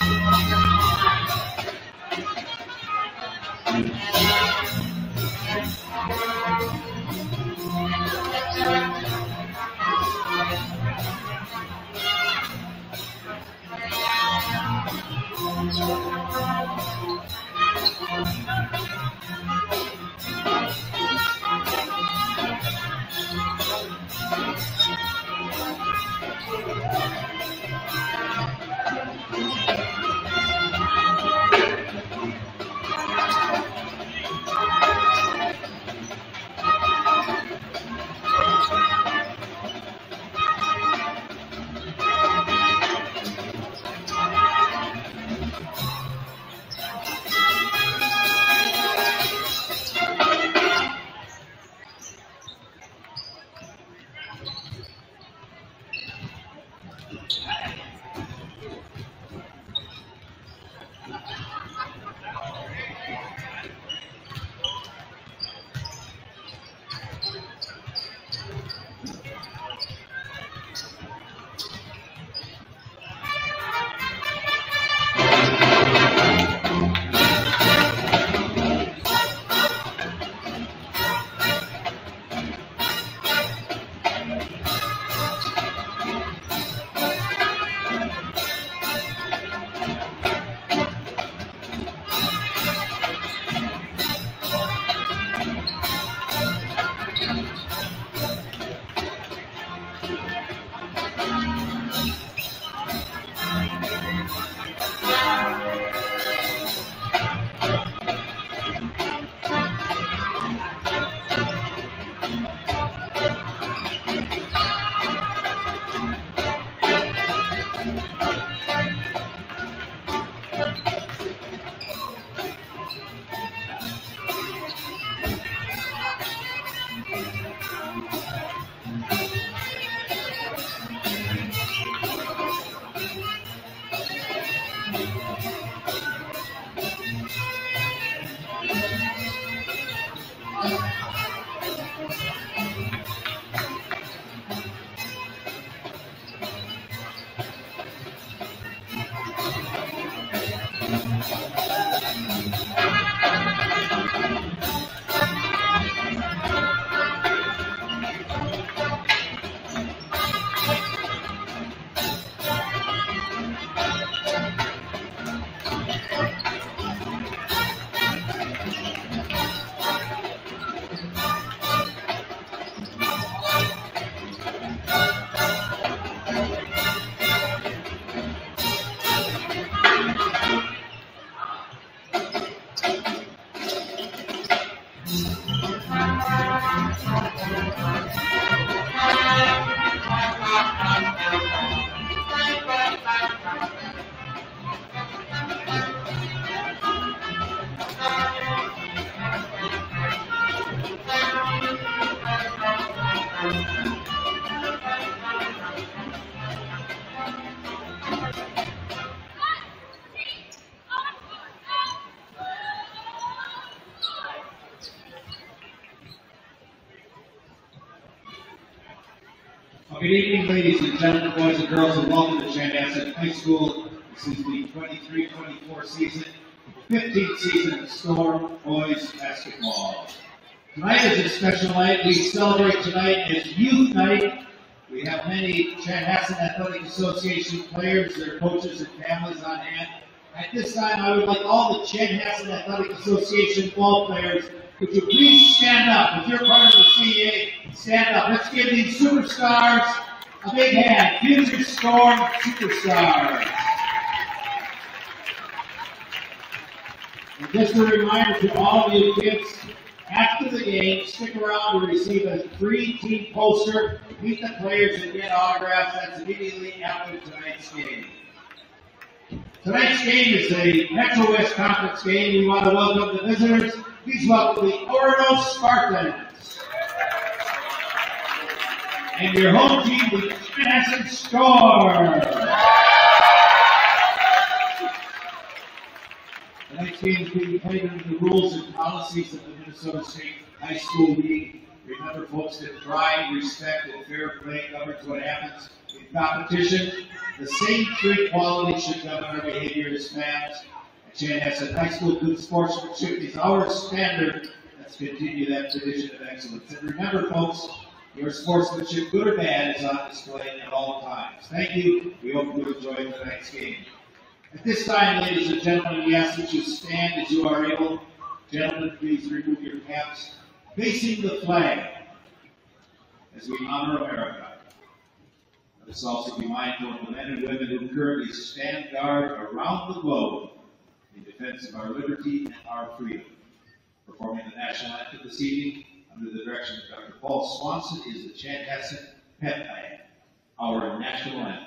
Good evening, ladies and gentlemen, boys and girls, and welcome to Chanhassen High School. This is the 23-24 season, 15th season of Storm Boys Basketball. Tonight is a special night. We celebrate tonight as Youth Night. We have many Chanhassen Athletic Association players, their coaches, and families on hand. At this time, I would like all the Chanhassen Athletic Association ball players, would you please stand up? If you're part of the CEA, stand up. Let's give these superstars a big hand. Future Storm Superstars. And just a reminder to all of you kids, after the game, stick around to receive a free team poster, meet the players, and get autographs. That's immediately after tonight's game. Tonight's game is a Metro West Conference game. We want to welcome the visitors. Please welcome the Orono Spartans. And your home team, the Chanhassen Storm. Tonight's game is being played under the rules and policies of the Minnesota State High School League. Remember, folks, that pride, respect, and fair play governs what happens in competition. The same three qualities should govern our behavior as fans. At Chanhassen High School, good sportsmanship is our standard. Let's continue that tradition of excellence. And remember, folks, your sportsmanship, good or bad, is on display at all times. Thank you. We hope you enjoyed tonight's game. At this time, ladies and gentlemen, we ask that you stand as you are able. Gentlemen, please remove your caps, facing the flag, as we honor America. Let us also be mindful of the men and women who currently stand guard around the globe in defense of our liberty and our freedom. Performing the national anthem this evening, under the direction of Dr. Paul Swanson, is the Chanhassen Pep Band, our national anthem.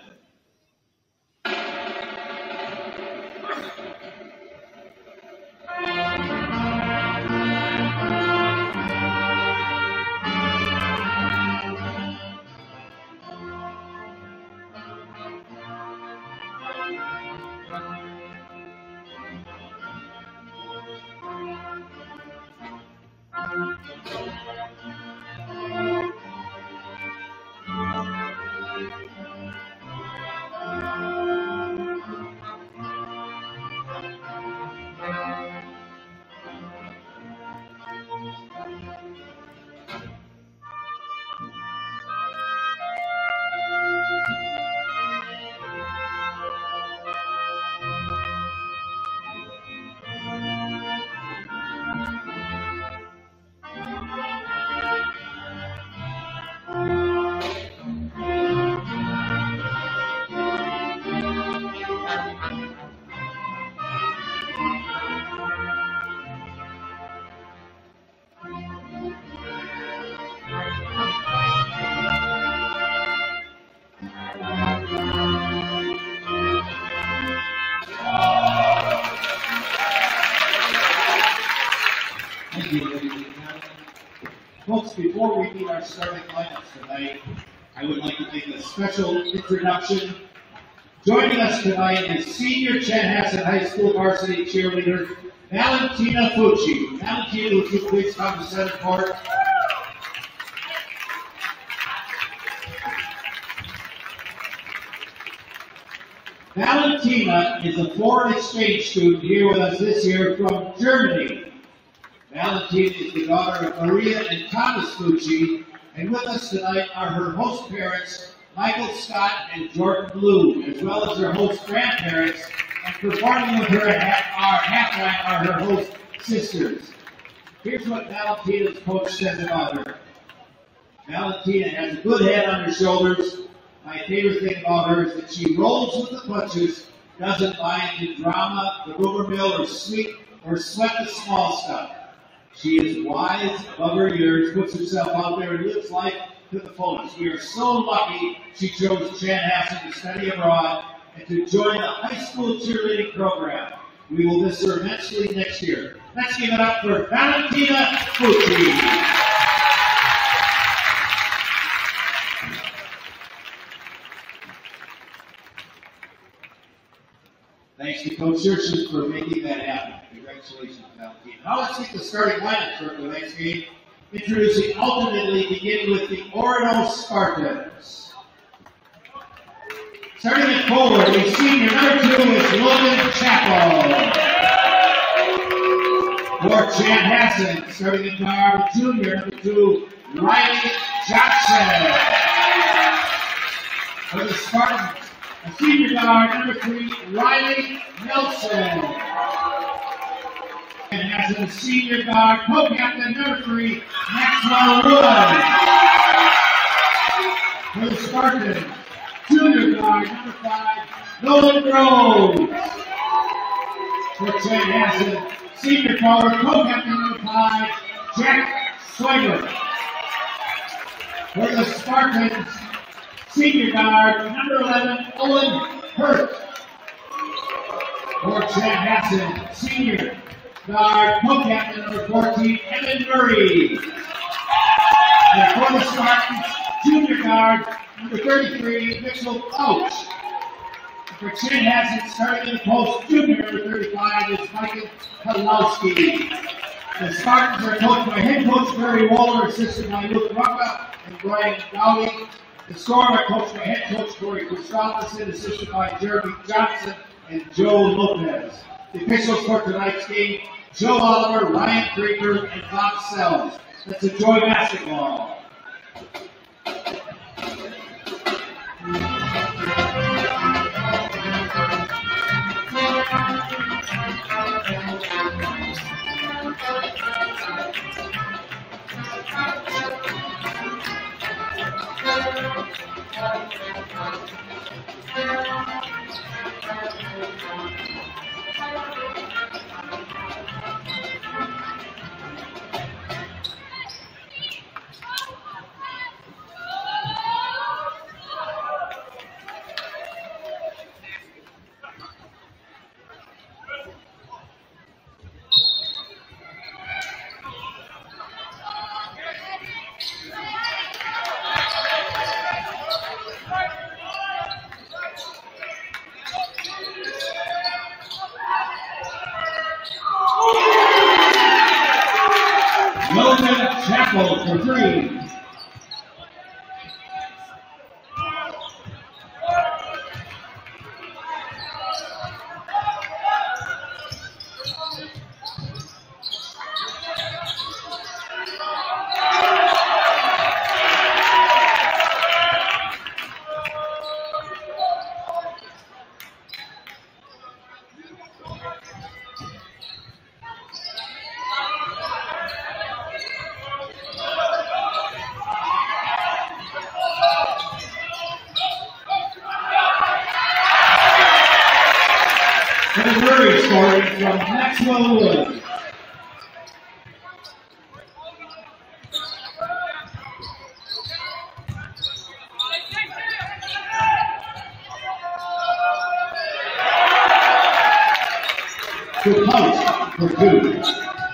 Folks, before we meet our starting lineups tonight, I would like to make a special introduction. Joining us tonight is senior Chanhassen High School varsity cheerleader, Valentina Fucci. Valentina, would you please come to center court? Valentina is a foreign exchange student here with us this year from Germany. Valentina is the daughter of Maria and Thomas Fucci, and with us tonight are her host parents, Michael Scott and Jordan Blue, as well as her host grandparents, and performing with her at our halftime are her host sisters. Here's what Valentina's coach says about her. Valentina has a good head on her shoulders. My favorite thing about her is that she rolls with the punches, doesn't buy into drama, the rumor mill, or sweat the small stuff. She is wise, above her years, puts herself out there, and lives life to the fullest. We are so lucky she chose Chanhassen to study abroad and to join a high school cheerleading program. We will miss her immensely next year. Let's give it up for Valentina Fucci. Thanks to Coach Scherchen for making that happen. Congratulations, Valentina. Now let's get the starting lineup for tonight's game. Introducing alternately, beginning with the Orono Spartans. Starting at forward, we see your number 2 is Logan Chappell. For Chanhassen, starting at guard, junior number 2, Riley Johnson. For the Spartans, a senior guard, number 3, Riley Nelson. And has a senior guard, co-captain, number 3, Maxwell Wood. For the Spartans, junior guard, number 5, Nolan Rose. For Chanhassen, senior forward, co-captain, number 5, Jack Swiger. For the Spartans, senior guard, number 11, Owen Hurt. For Chanhassen, senior guard, co-captain, number 14, Evan Murray. And for the Spartans, junior guard, number 33, Mitchell Couch. For Chanhassen, starting in the post, junior number 35 is Michael Kalowski. The Spartans are coached by head coach Barry Waller, assisted by Luke Rucka and Brian Dowdy. The score by head coach Corey Christopherson, assisted by Jeremy Johnson and Joe Lopez. The officials for tonight's game, Joe Oliver, Ryan Krieger, and Bob Sells. Let's enjoy basketball. Chapel for three. Scoring from Maxwell Woods. To post for two.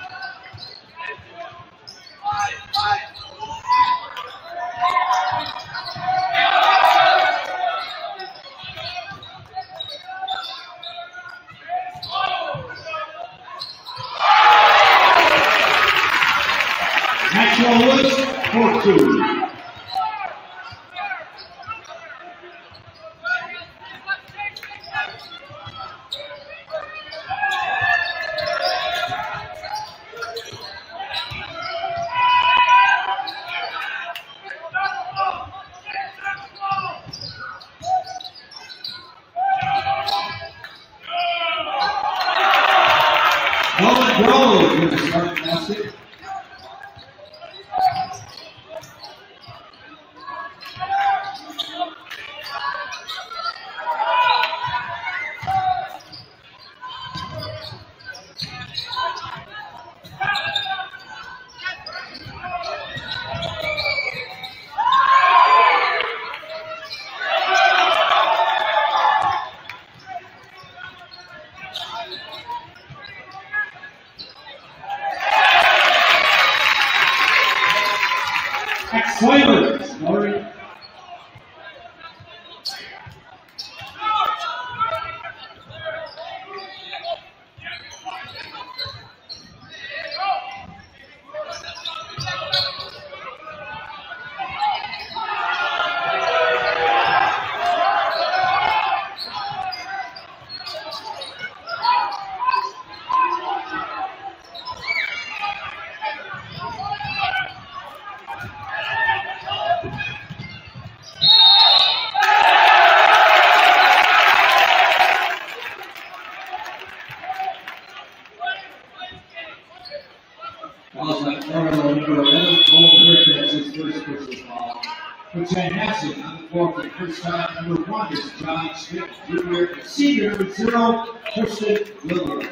For Chanhassen, on the floor for the first time, number 1 is John Smith, junior, senior, with 0, Kristen Williams.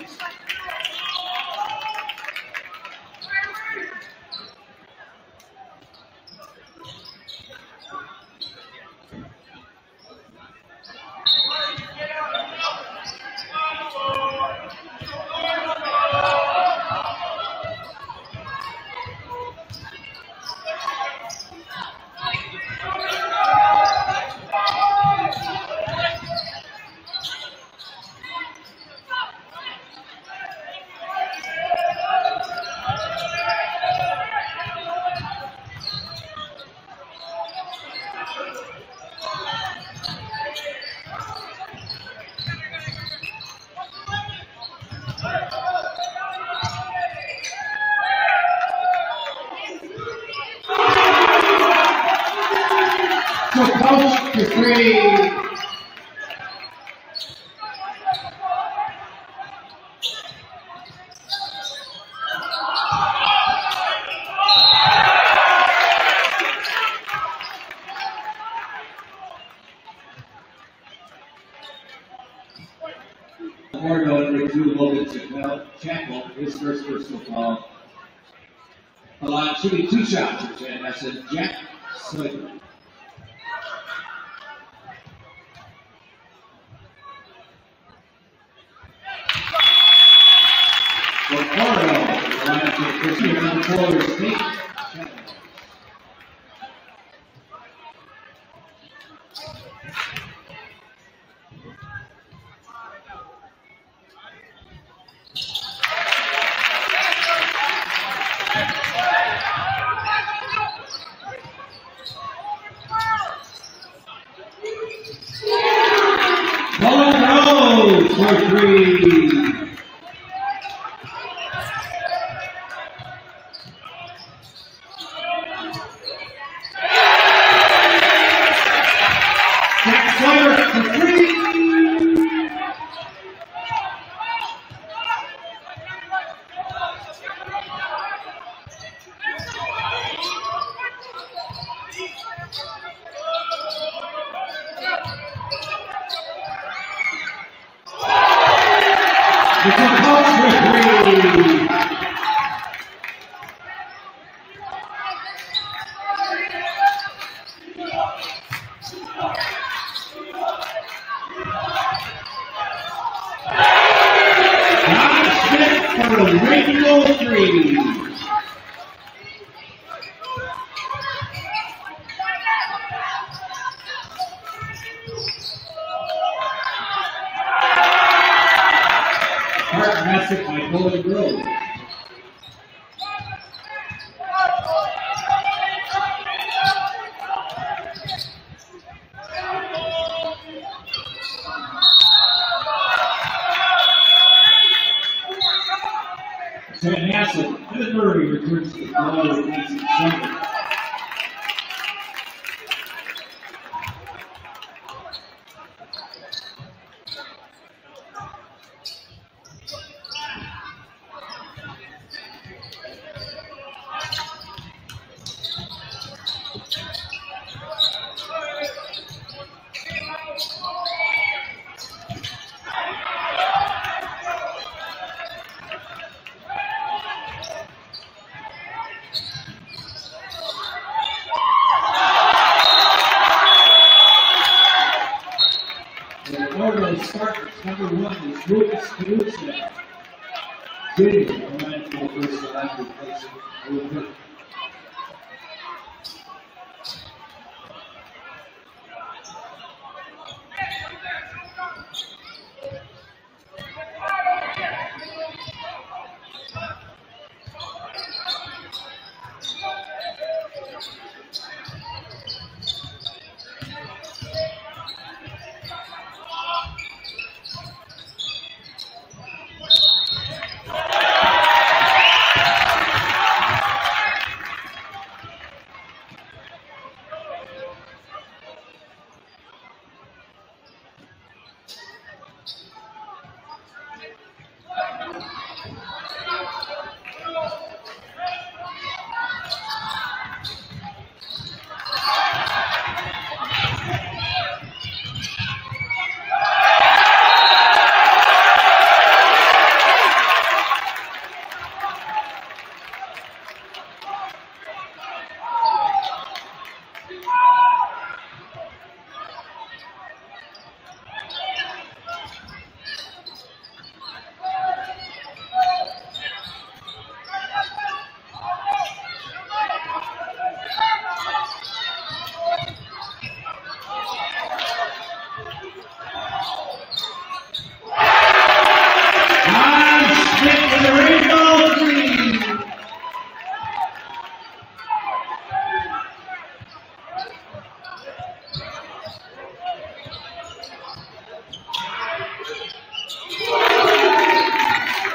So coach for three. Orono number 2, Logan Chapel, his first personal foul. The line shooting 2 shots for Chanhassen, Jack Slater. For Orono, the line for first year number 4 is Nate Chapel. Orono for 3. Jack Slater for 3. It's a coach for 3. For the Rainbow 3. Hard message by Golden Grove. Chanhassen, Evan Murray returns to the floor with Nancy Summer. Orono starters, number 1 is Lucas Caruso. Junior, command for the first last replacement.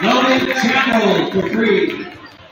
Logan Chapel for 3.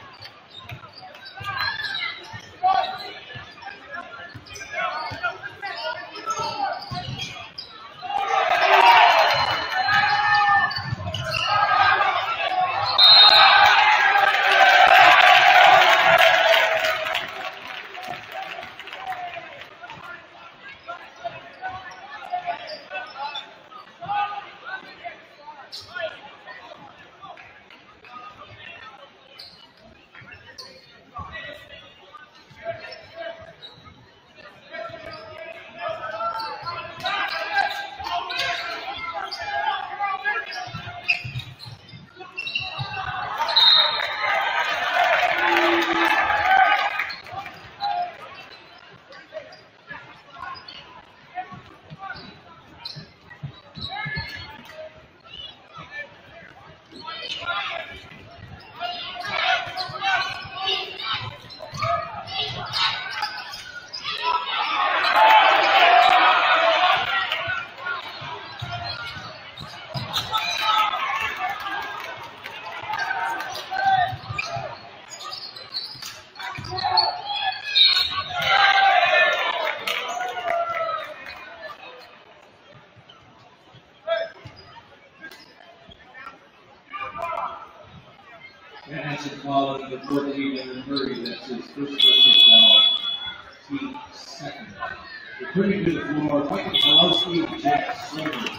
Chanhassen following the 14 Murray. That's his first personal foul. Team second. Returning to the floor, Michael Pawlowski and Jack Slater.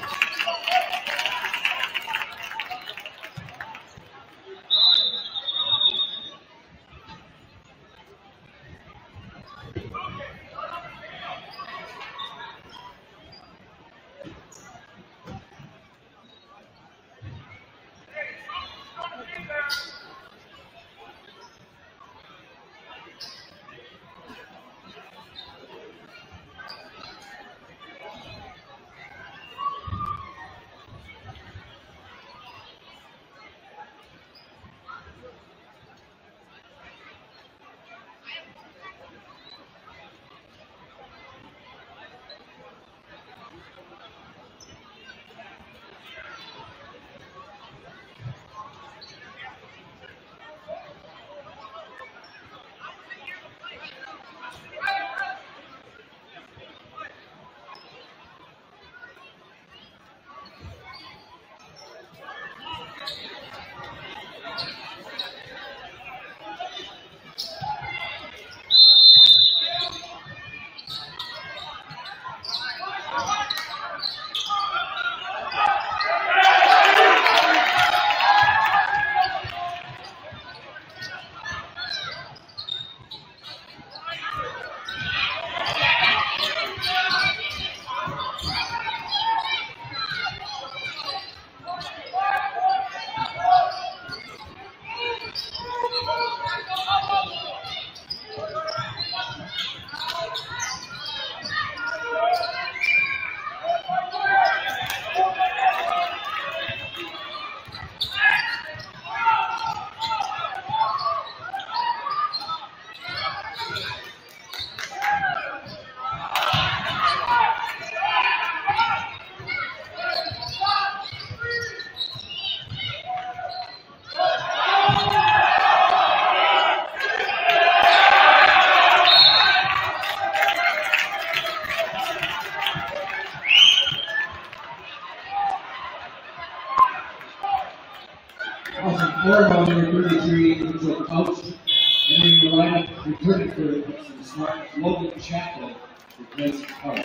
Orono, number 33, is a coach. Entering the lineup, returning for the smart Logan Chapel, replacing coach.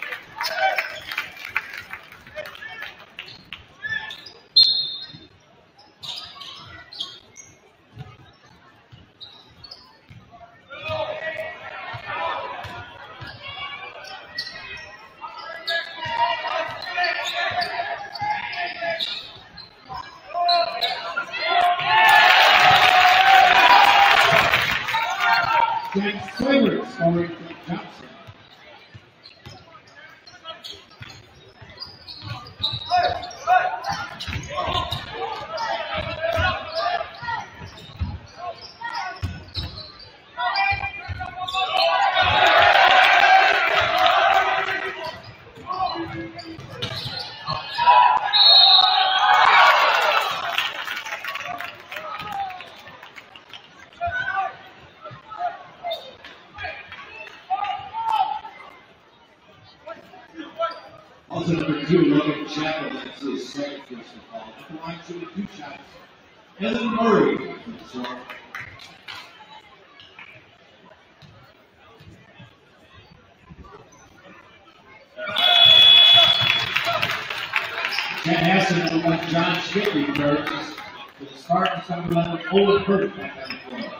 James Slater scoring from Johnson. Also number 2, Logan Chapel, that's his second personal foul. At the line, shooting 2 shots. Ellen Murray with the score. Chanhassen, number 1, John Schmidt returns. For the Spartans, number 11, Owen Burke back on the floor.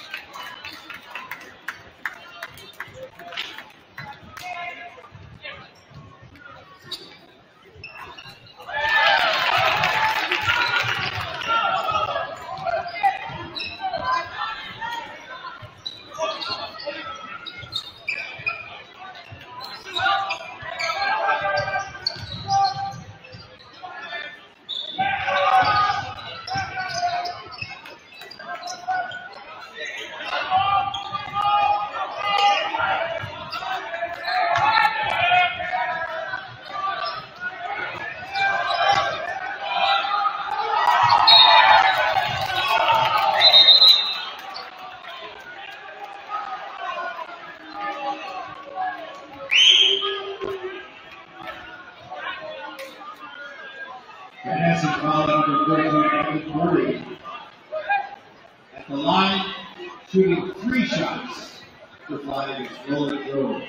Chanhassen foul number 13, Ellen Murray. At the line, shooting 3 shots. The flag is rolling through.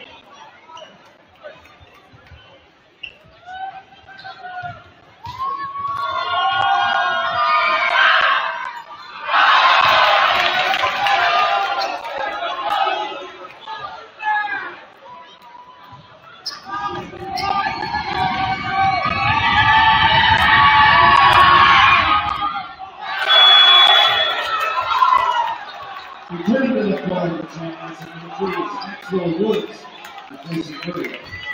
Returning to the floor for Chanhassen, number 3 is Maxwell Woods, replacing Murray.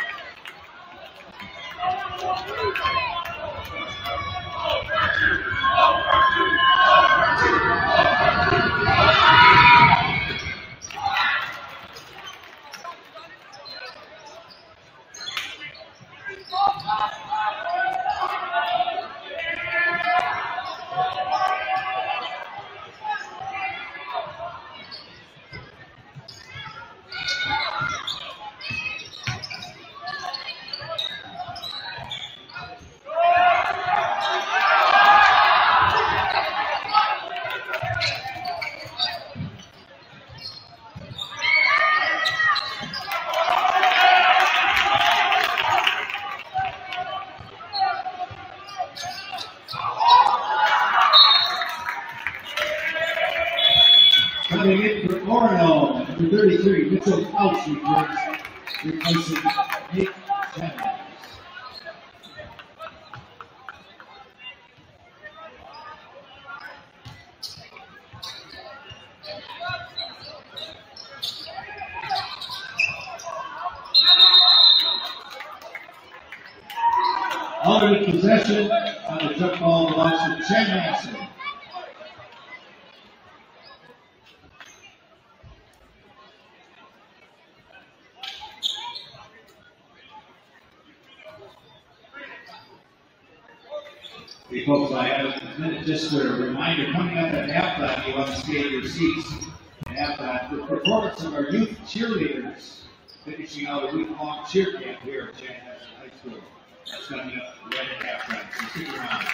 Coming in for Orono, number 33, Mitchell Couch replacing Nate Chandler. Alternate possession on the jump ball belongs to Chanhassen. Hey folks, I have a minute just for a reminder. Coming up at halftime, you want to stay in your seats. At halftime, the performance of our youth cheerleaders finishing out a week-long cheer camp here at Chanhassen High School. That's coming up right at halftime, so stick around.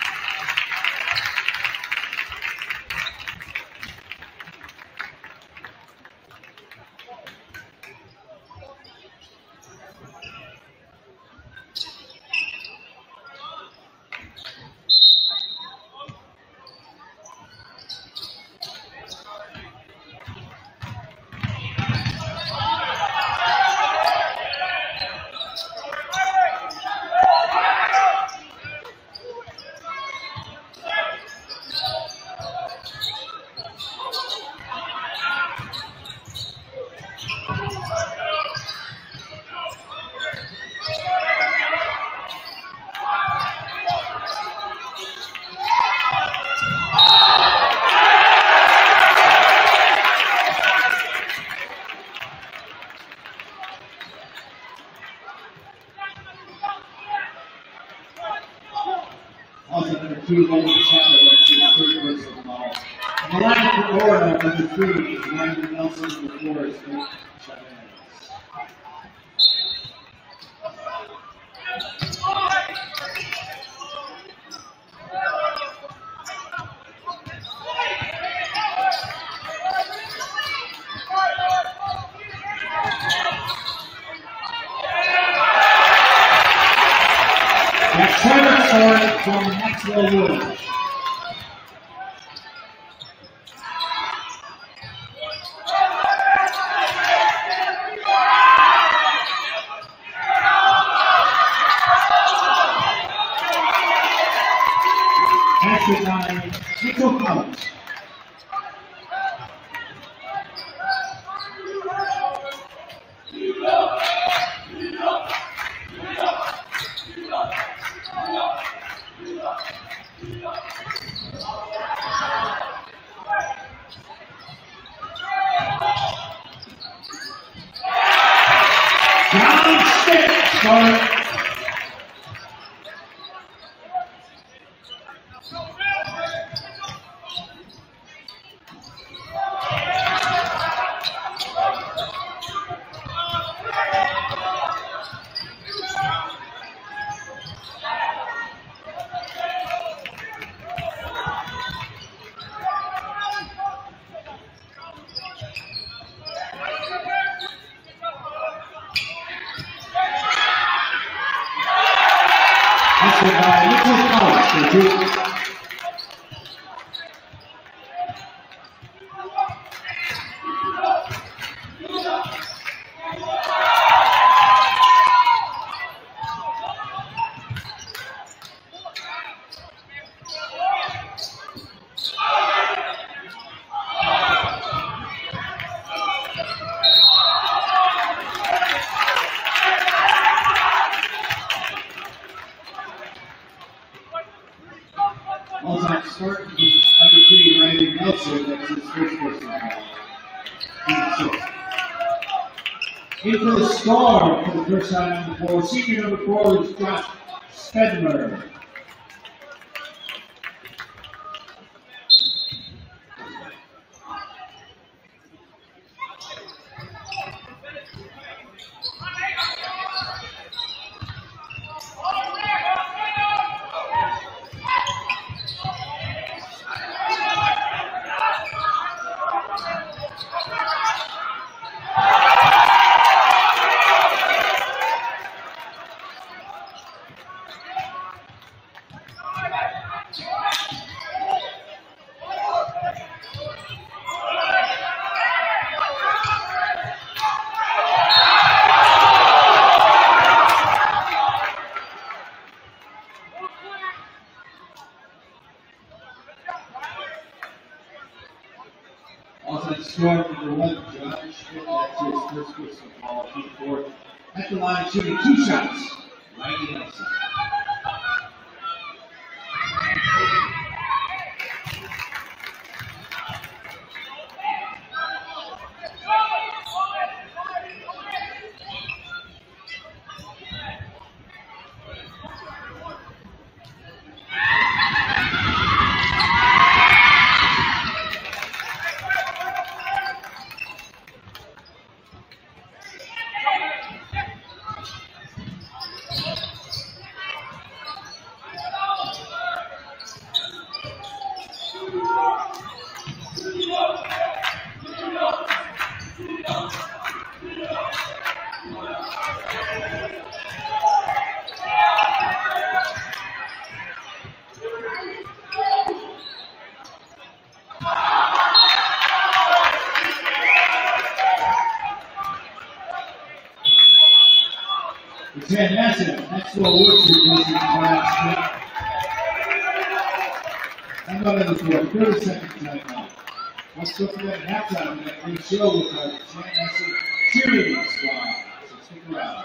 Also number 2, Logan Chapel, that's the third person of the ball. On the line for Orono, number 3 is Ryan Nelson, number 4 is Nate Chandler. from Maxwell Woods. After 9, Nickel Collins. Into the star for the first time on the floor. Senior number 4 is Josh Spedler. At the line, shooting 2 shots. Right outside. Chanhassen, Maxwell Woods replacing Brad Smith. I'm not in the floor, 30 seconds timeout. Let's go for that halftime and that new show with our Chanhassen cheerleading squad. So stick around.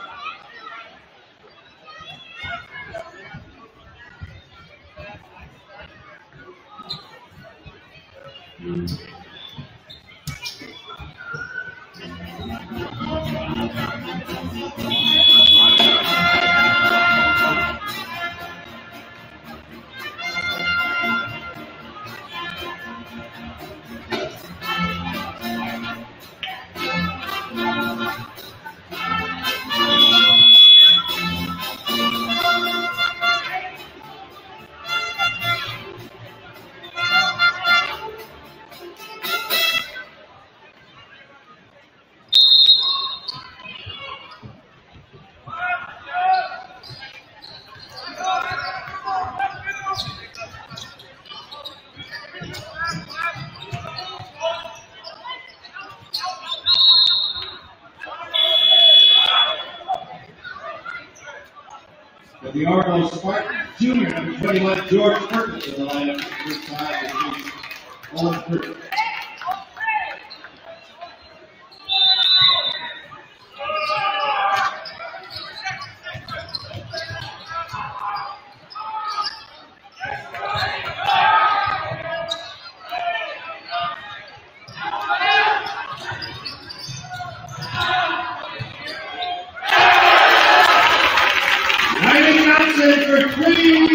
the Orono Spartans, junior, number 21, George Perkins, in the lineup for the first time this Owen Perkins. For three.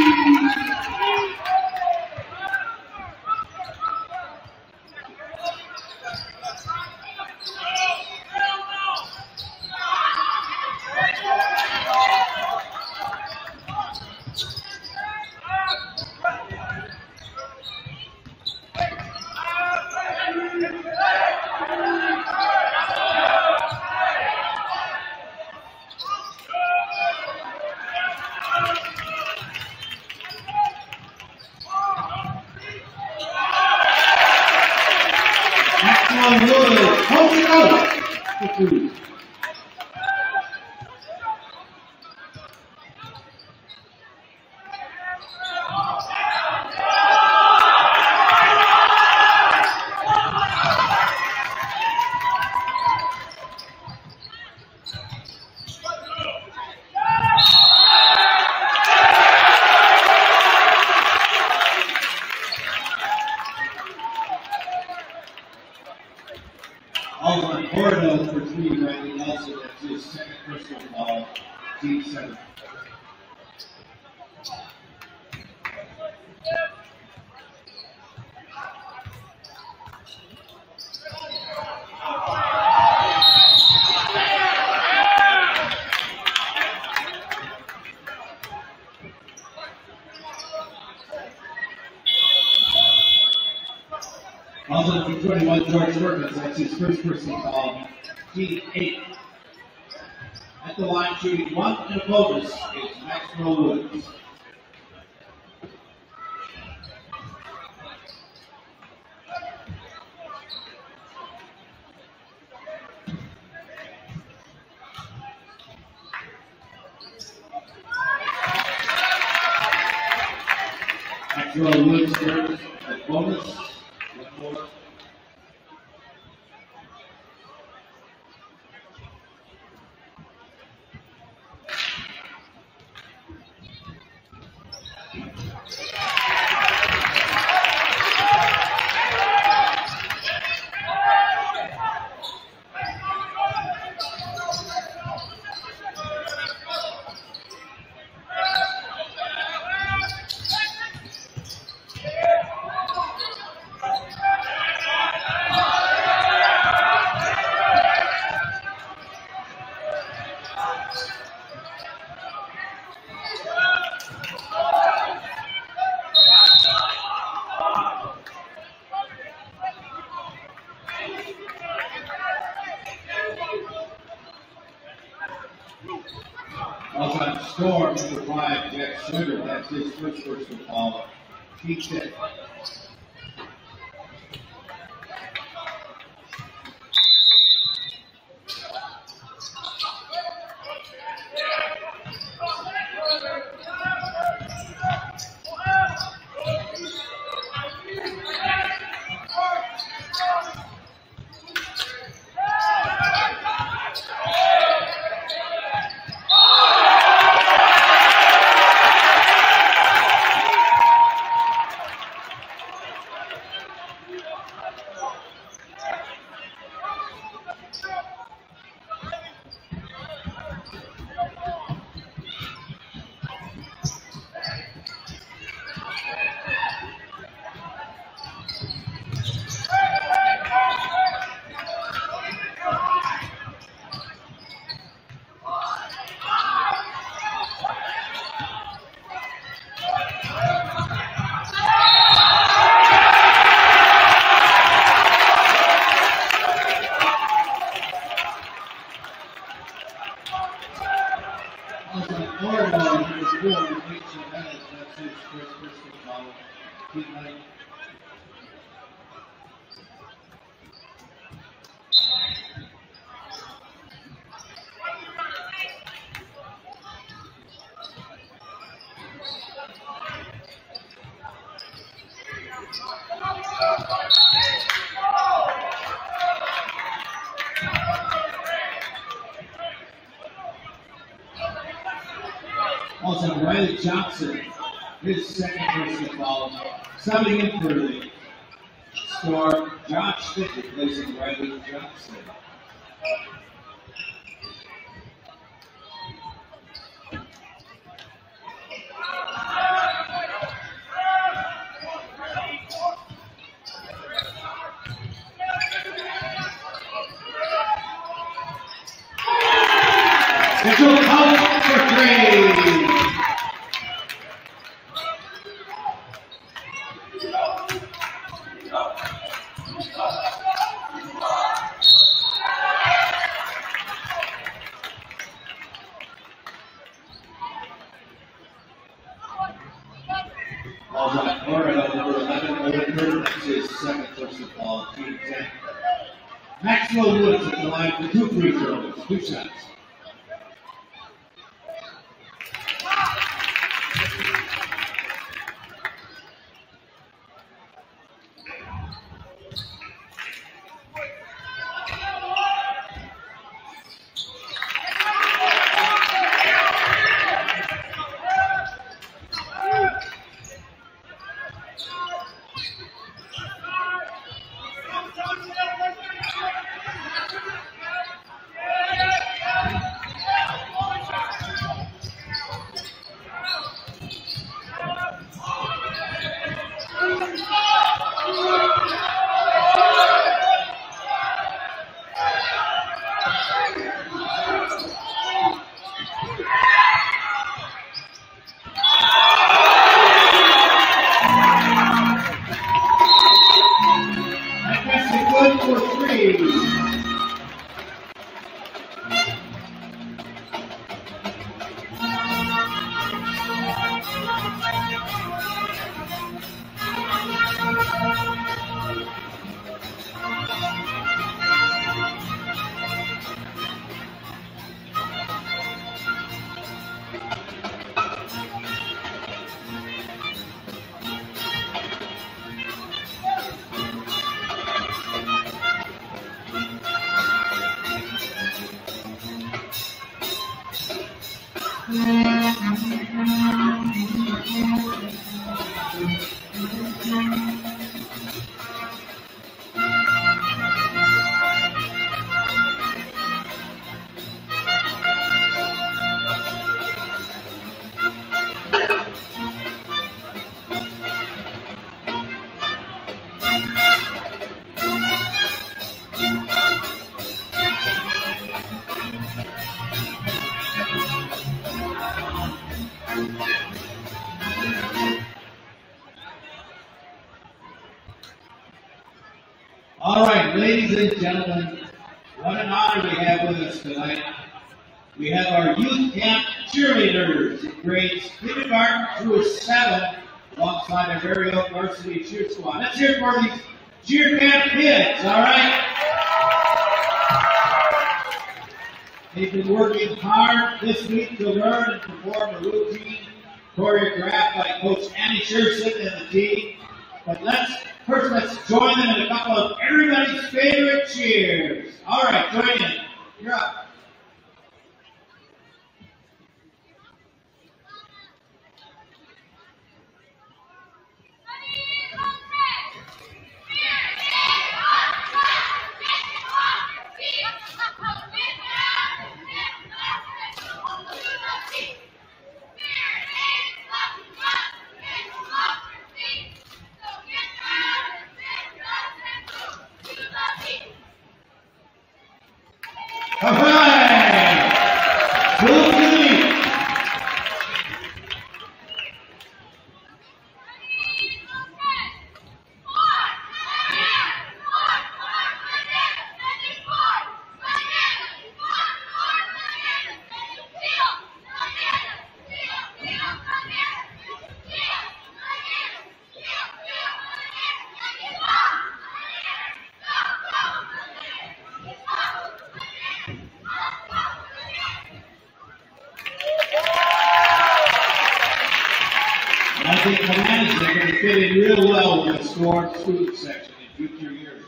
Orono for three, Randy Nelson. That's his second personal foul, team 7. Also number 21, George Perkins, that's his first personal foul, team 8. At the line shooting 1 and a bonus is Maxwell Woods. Maxwell Woods serves at bonus. Also on Storm, number 5, Jack Sugar. That's his first personal foul. Team 10. Also, Riley Johnson, his second personal foul, subbing in for the score. Josh Fitt replacing Riley Johnson. Mitchell out for three. Ball's on Orono, number 11, Orono. That's his second personal foul, team 10. Maxwell Woods at the line for 2 free throws, 2 shots. All right, ladies and gentlemen, what an honor we have with us tonight. We have our youth camp cheerleaders in grades kindergarten through 7, alongside our very own varsity cheer squad. Let's hear it for these cheer camp kids, all right? They've been working hard this week to learn and perform a routine choreographed by Coach Annie Sherson and the team. But let's join them in a couple of everybody's favorite cheers. All right, join in. You're up. All right. Good team. I think the management is going to fit in real well with the Storm Food section in future years.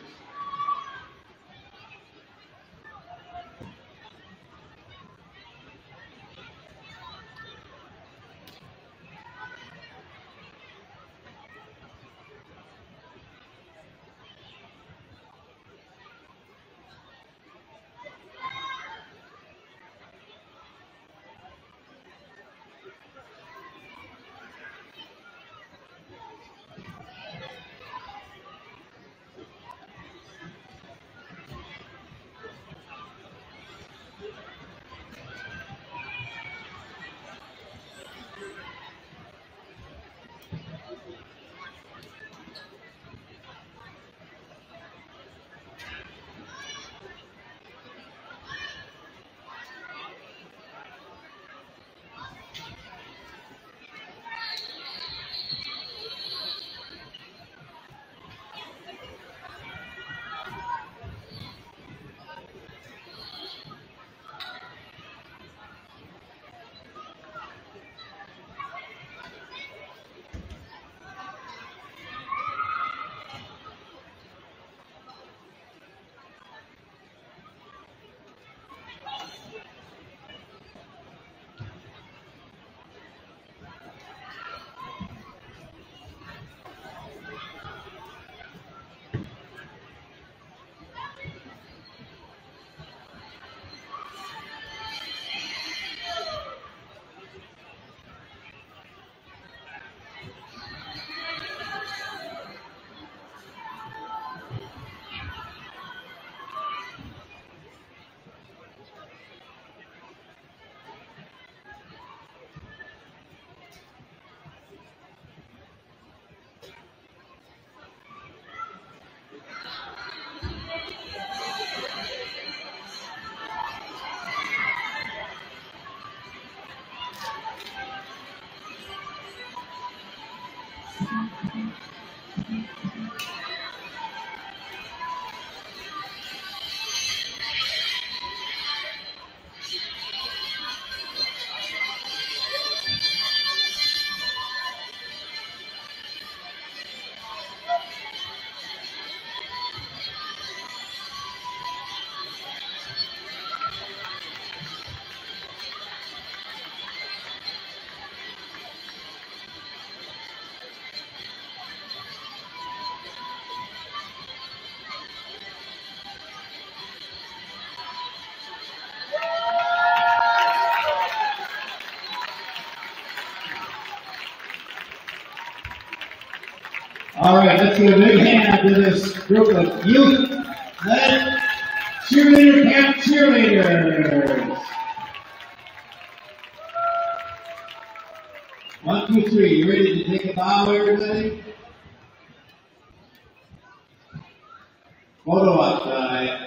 All right, let's give a big hand to this group of youth-led cheerleader camp cheerleaders. 1, 2, 3. You ready to take a bow, everybody? Photo outside.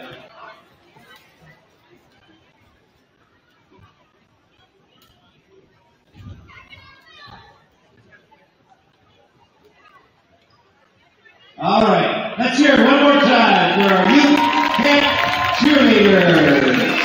All right, let's hear it one more time for our youth camp cheerleaders.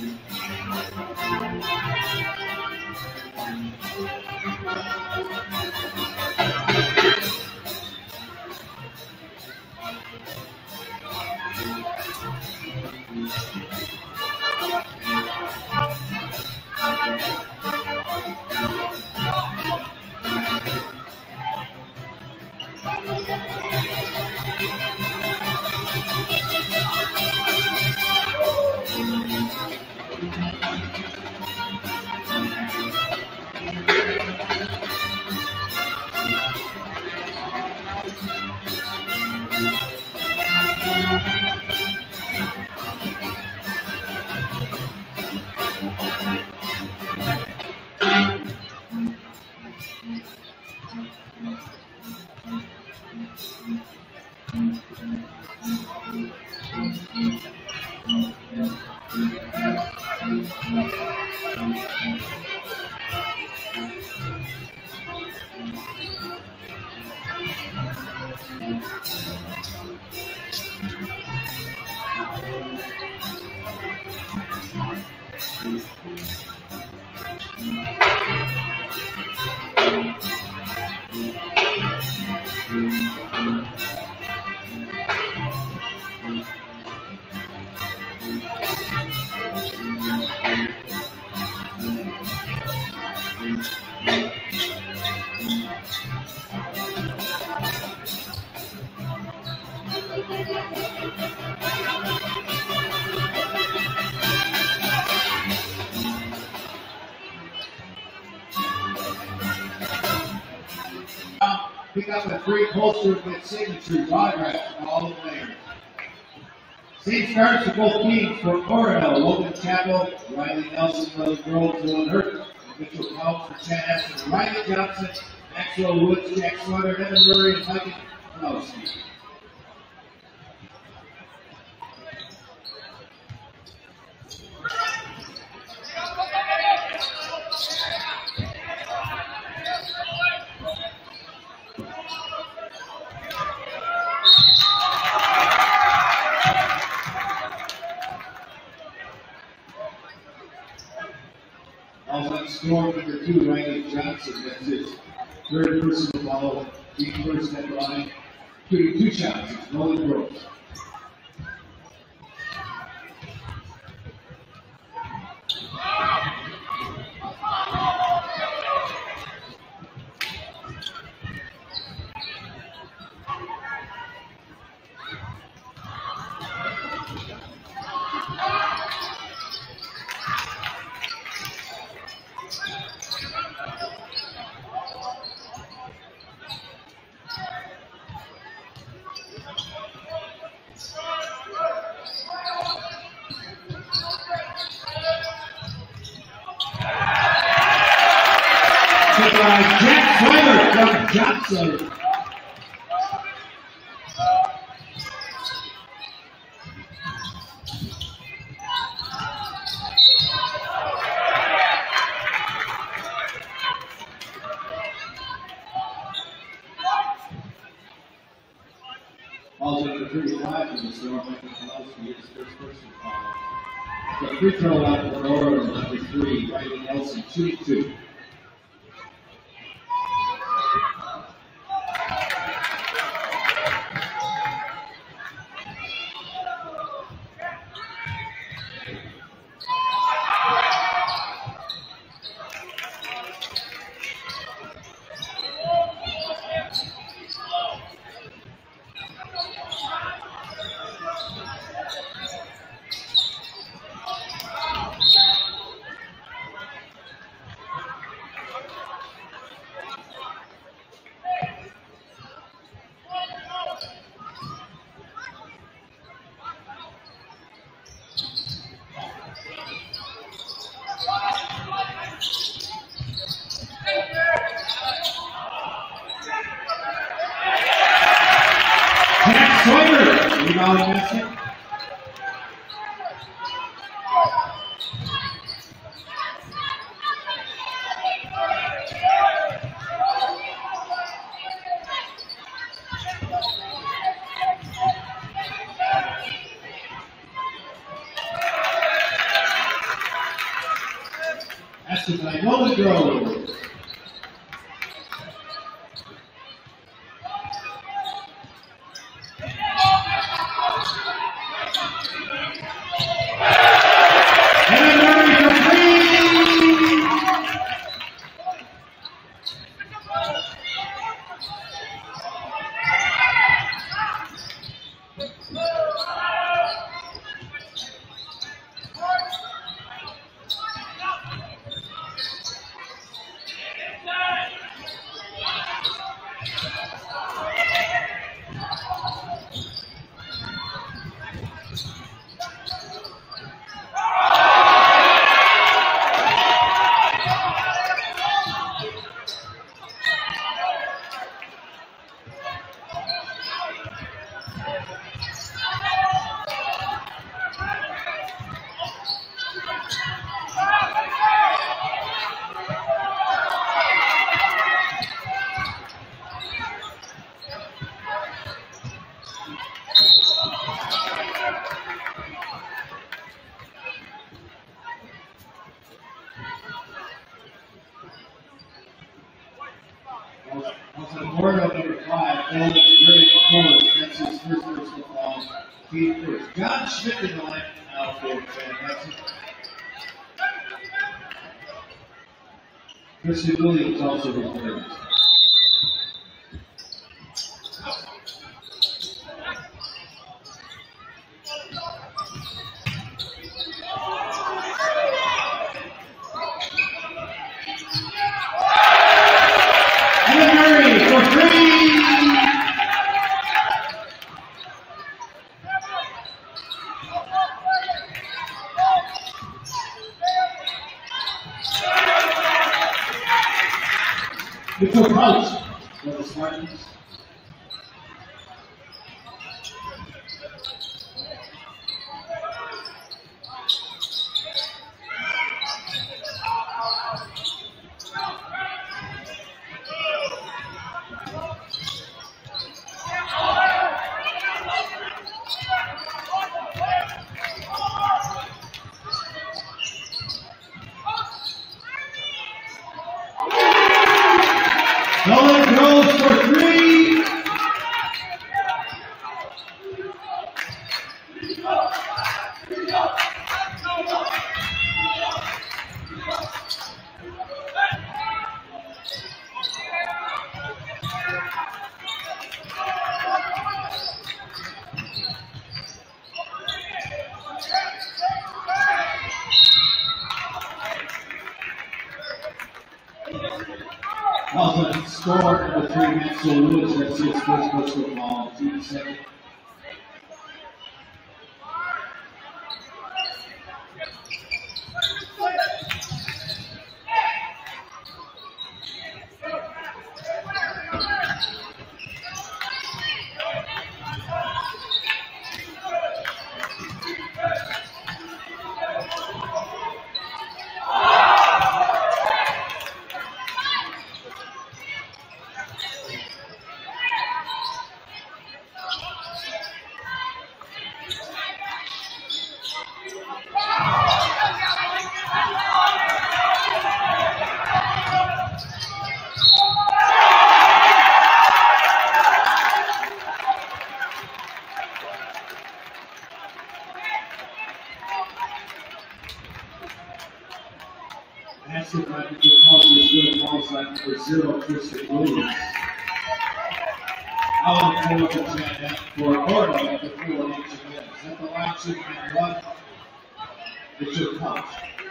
Pick up a free poster with signatures, autographs, and all the players. Same starts for both teams for Orono, Logan Chapel, Riley Nelson, Rose Groves, Dylan Hurt, Mitchell Couch for Chanhassen, Ryan Johnson, Maxwell Woods, Jack Slaughter, Evan Murray, and Mike Knowski. Score number 2, Ryan Johnson. That's his third personal foul. Team first net line, shooting 2 shots. It's Nolan Groves. Jack Sawyer from Johnson. Also number 35 from the Storm, Michael Knowski, his first personal foul. The free throw line for Orono, number 3, Ryan Nelson, shooting 2. Rebound basket. Basket by Nolan Grove. Orono number 5, Ellen Gray Cole. That's his first personal foul. Team first. John Schmidt in the line now for Chanhassen. Christian Williams also returns. Mitchell Couch for the Spartans. Nolan Grove for 3. Also, score number 3, Maxwell Woods. That's his first personal foul. 2 seconds. That's it, right? The call is good. Ball's like for 0, Christian Williams. Alan Cole for Chanhassen for Orono after 4 minutes. At the line, shooting at 1. Mitchell Couch.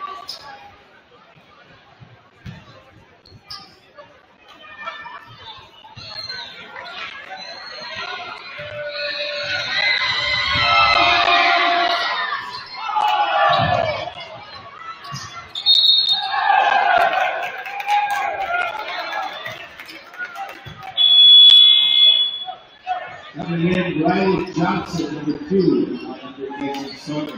Coming in, Riley Johnson, number 2, under Mason Soder.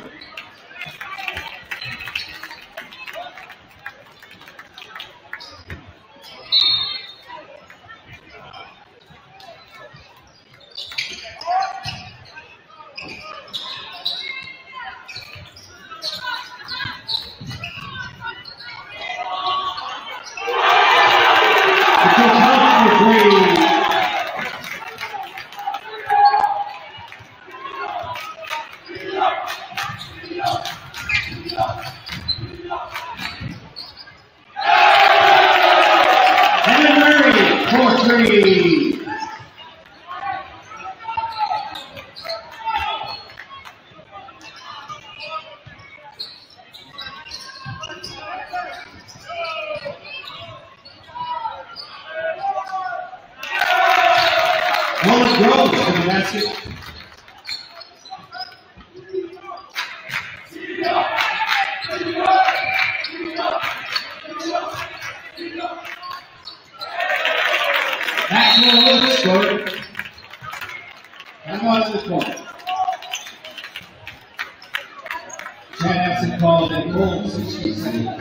three. Nolan Groves to the basket. Maxwell Woods scored. Time out at this point. Chanhassen called a goal 67.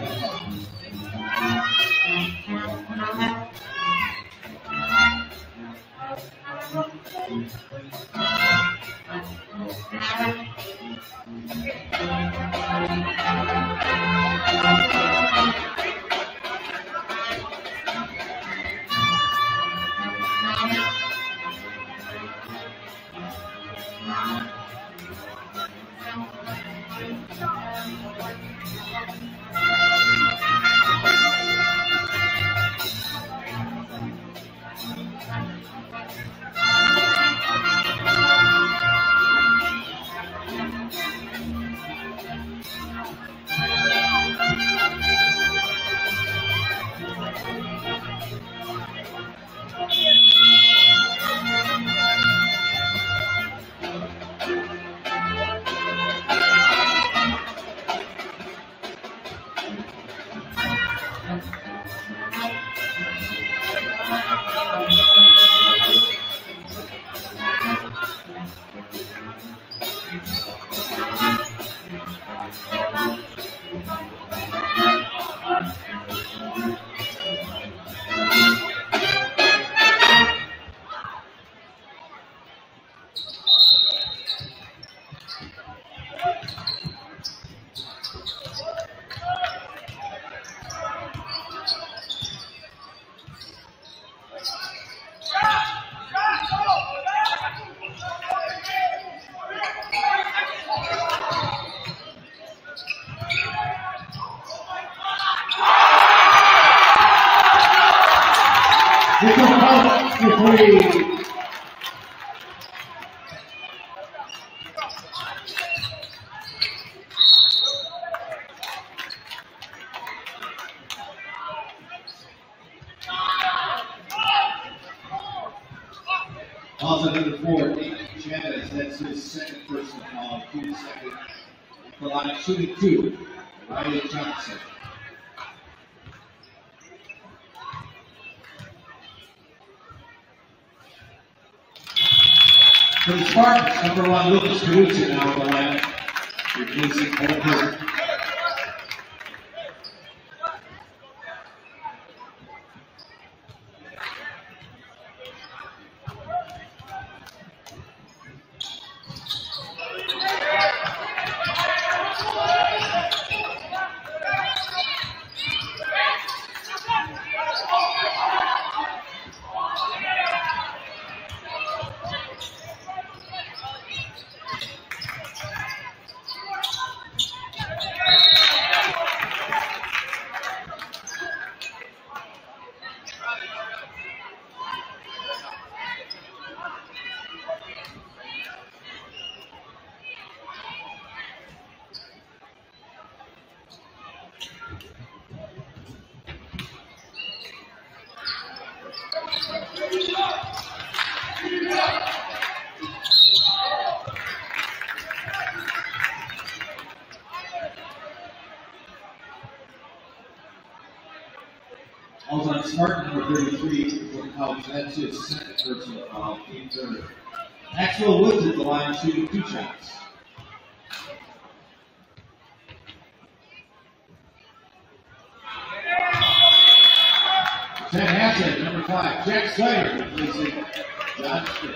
Also number 4, Chavez, that's his second personal foul, 2 seconds. The line shooting 2, Riley Johnson. For the Spartans, number 1, Lucas Caruso now on the line, replacing Holker. Also on Spartan number 33 for college, that's his second personal foul, team third. Maxwell Woods at the line shooting 2 shots. Chanhassen, number 5, Jack Snyder, replacing John Smith.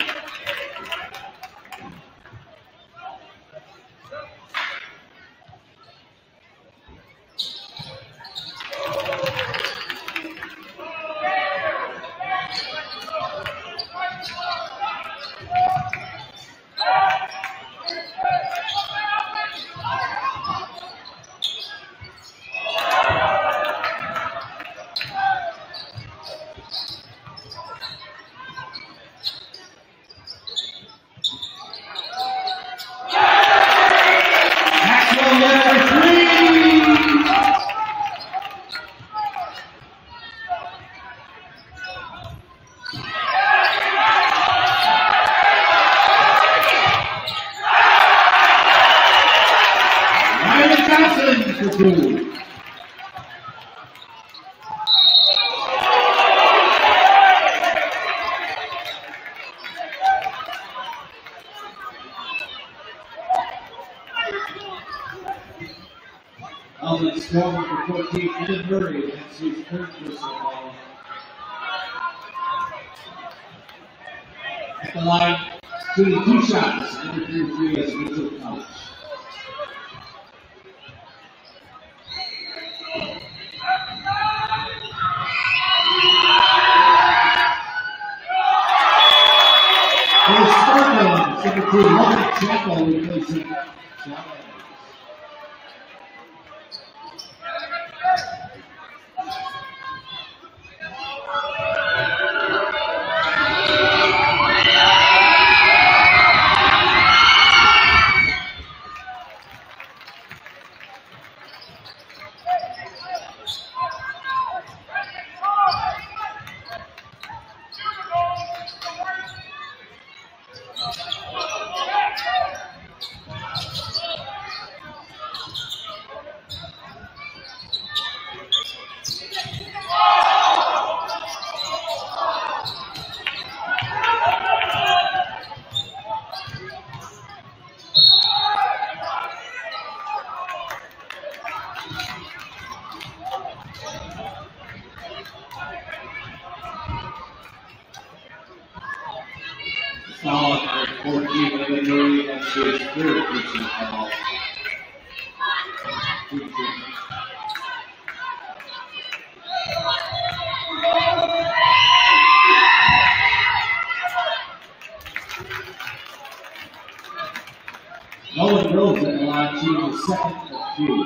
two. Alvin Spellman for 14, Ed Murray against his third personal foul. At the line, shooting 2 shots, number 33 as Mitchell Couch. There's Sparkle, number 2, Logan Chappell replacing John. Foul for 14, Ed Murray against his third personal foul. Nolan Rose at the line, shooting his second of 2.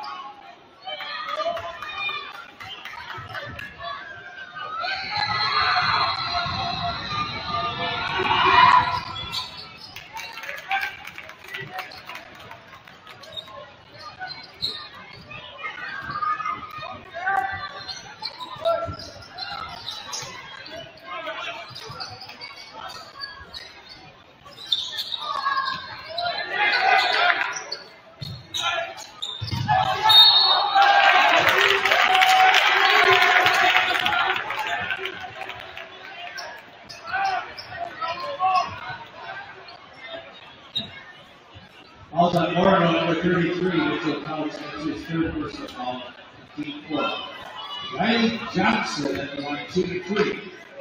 Fouls on Orono, number 33, Mitchell Couch against his third personal foul, 15-4. Riley Johnson at the line, shooting 3.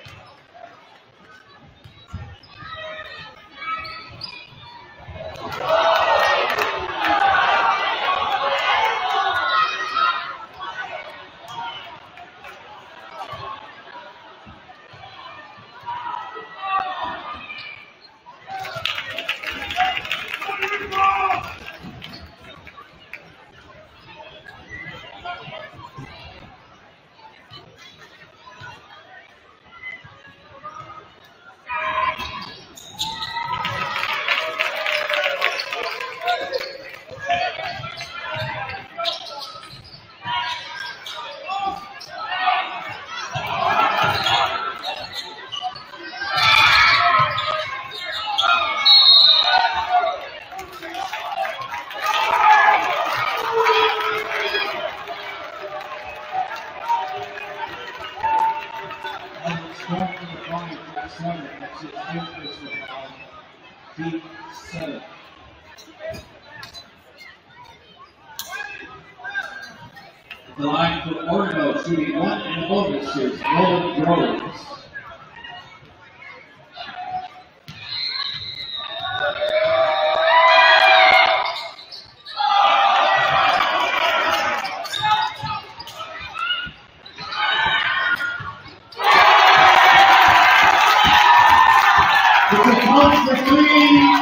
The line for Orono, shooting 1 and bonus is Nolan Rose. It's a count for 3.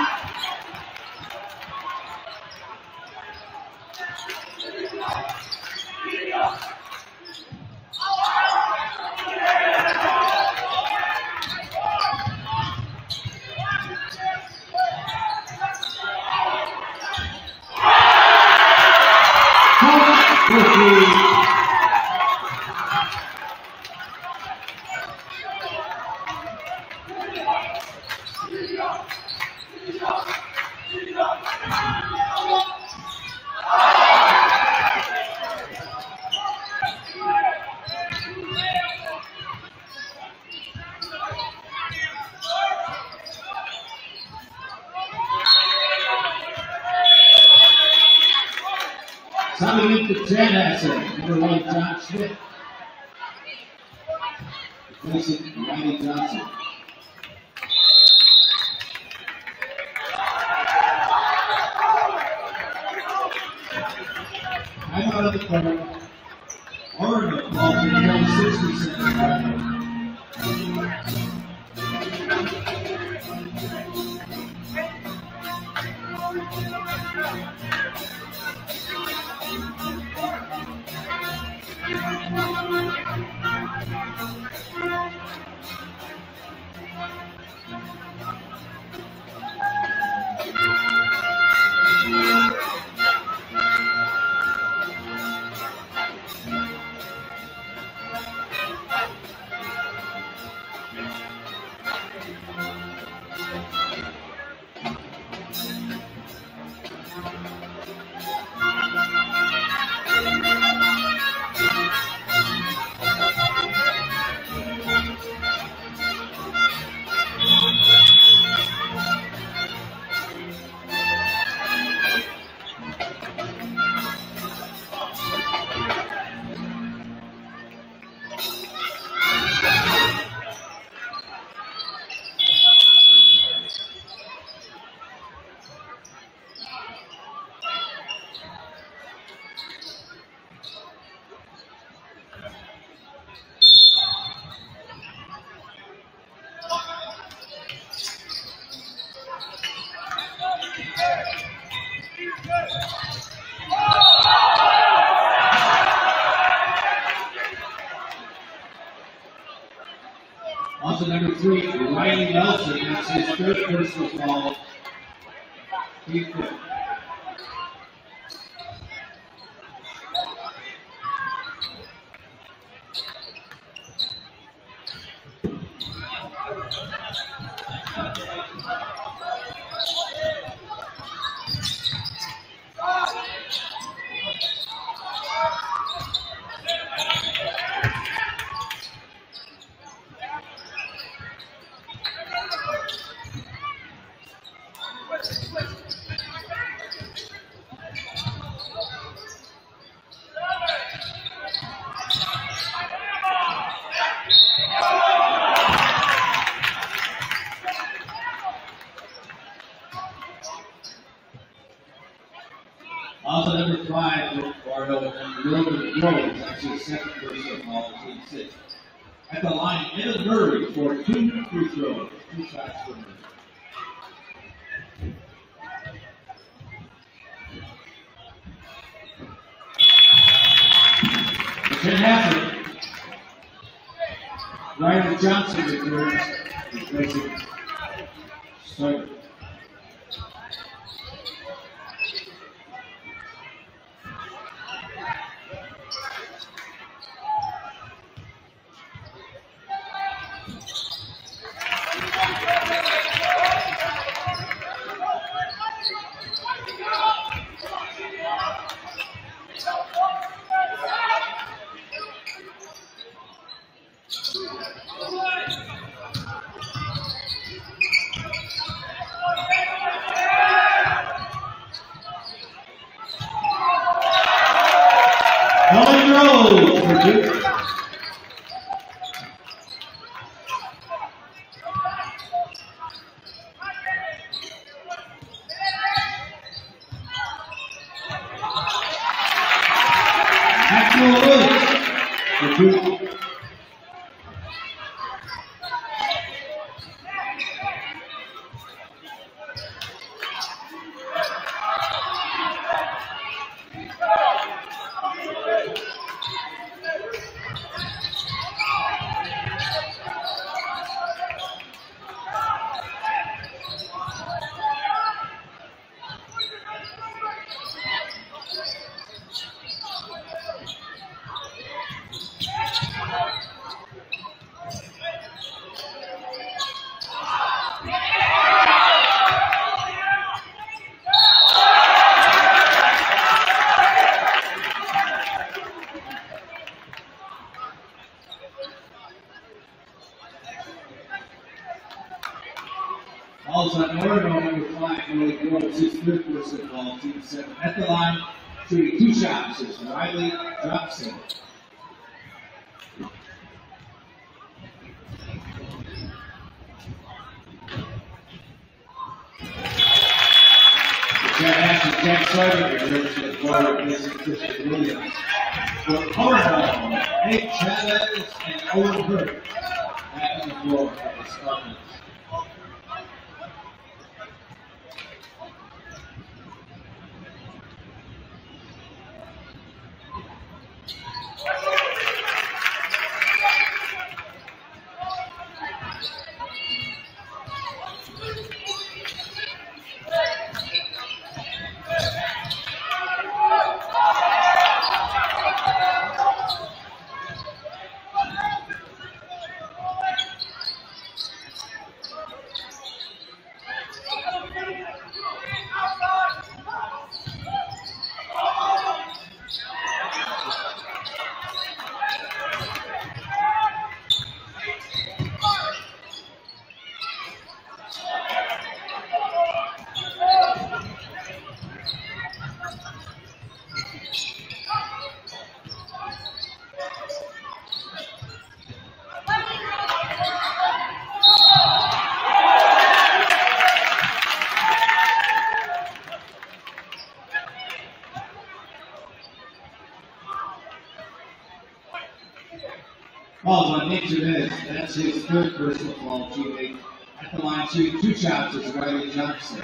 Coming in for Chanhassen, number 1, John Schmidt. Replacing Riley Johnson. I'm out of the corner. Orono, ball for 60 seconds. Also number 3, Riley Nelson. That's his third personal foul. Team foot. Also number 5, Orono, and that's his second personal foul for Team 6. At the line, Ella Murray for 2 free throws, 2 shots for Murray. Chanhassen. Riley Johnson returns, replacing Starter. Also, Orono, number 5, Willie Groves, his third personal foul, Team 7. At the line, shooting 2 shots is Riley Johnson. Chanhassen Jack Sawyer returns to the floor against Christian Williams. For Orono, Nate Chavez and Owen Hurt back on the floor for the Spartans. Falls on Nate Chavez. That's his third personal foul, shooting at the line, shooting 2 shots is Riley Johnson.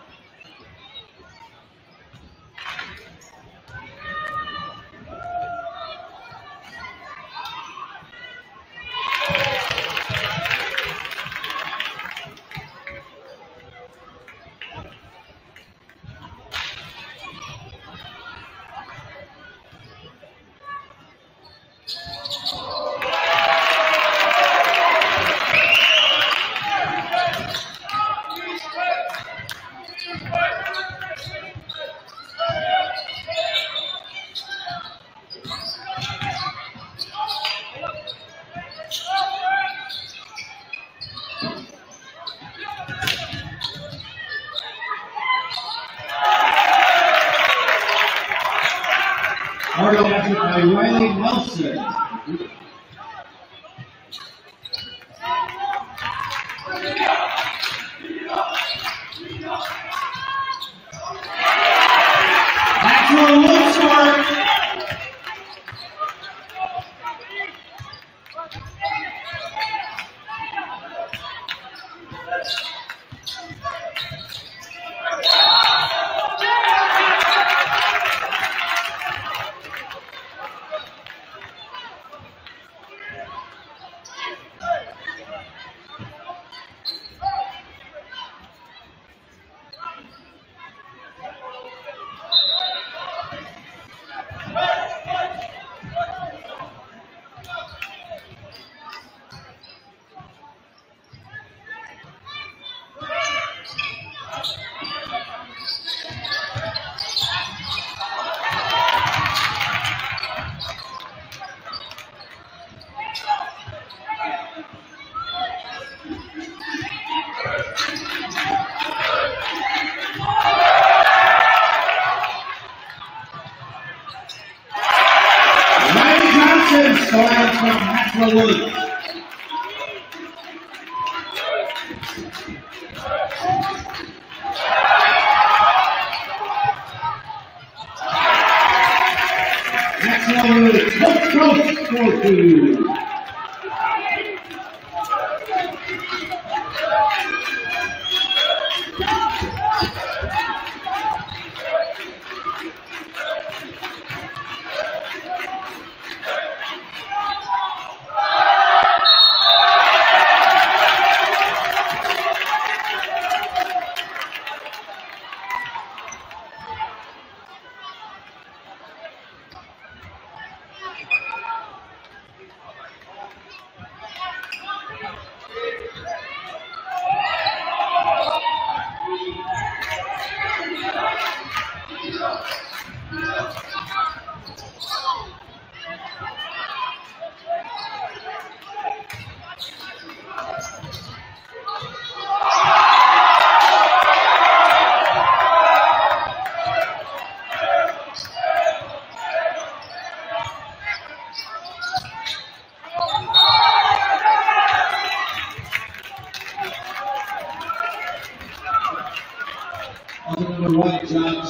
Hard after by Riley Nelson. Back to a low score. Scoring from Maxwell Williams. Maxwell Williams, close, 4-2.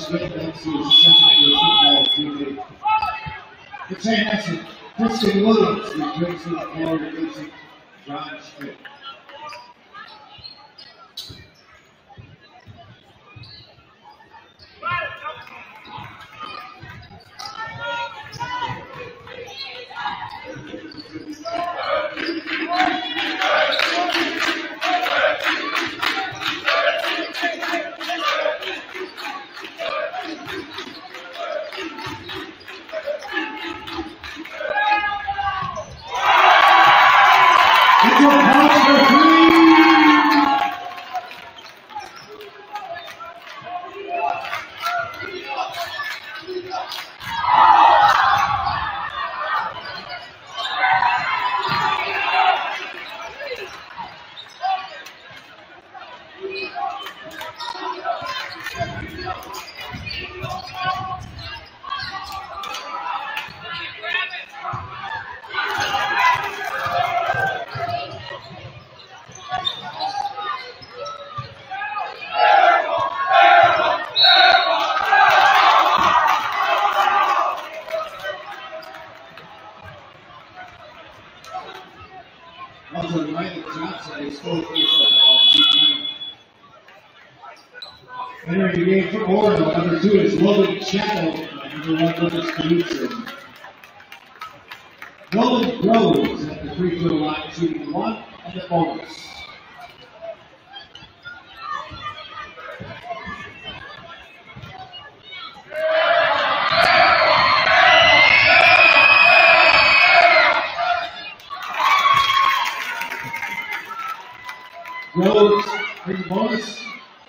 Smith next to his second-year football teammate. For Chanhassen, Christian Williams returns to the floor facing John Schmidt. Entering the game for Orono, number 2 is Logan Chapel, number 1 Lucas Knudsen. Nolan Groves at the free throw line, shooting the 1 and the bonus. Groves for the bonus.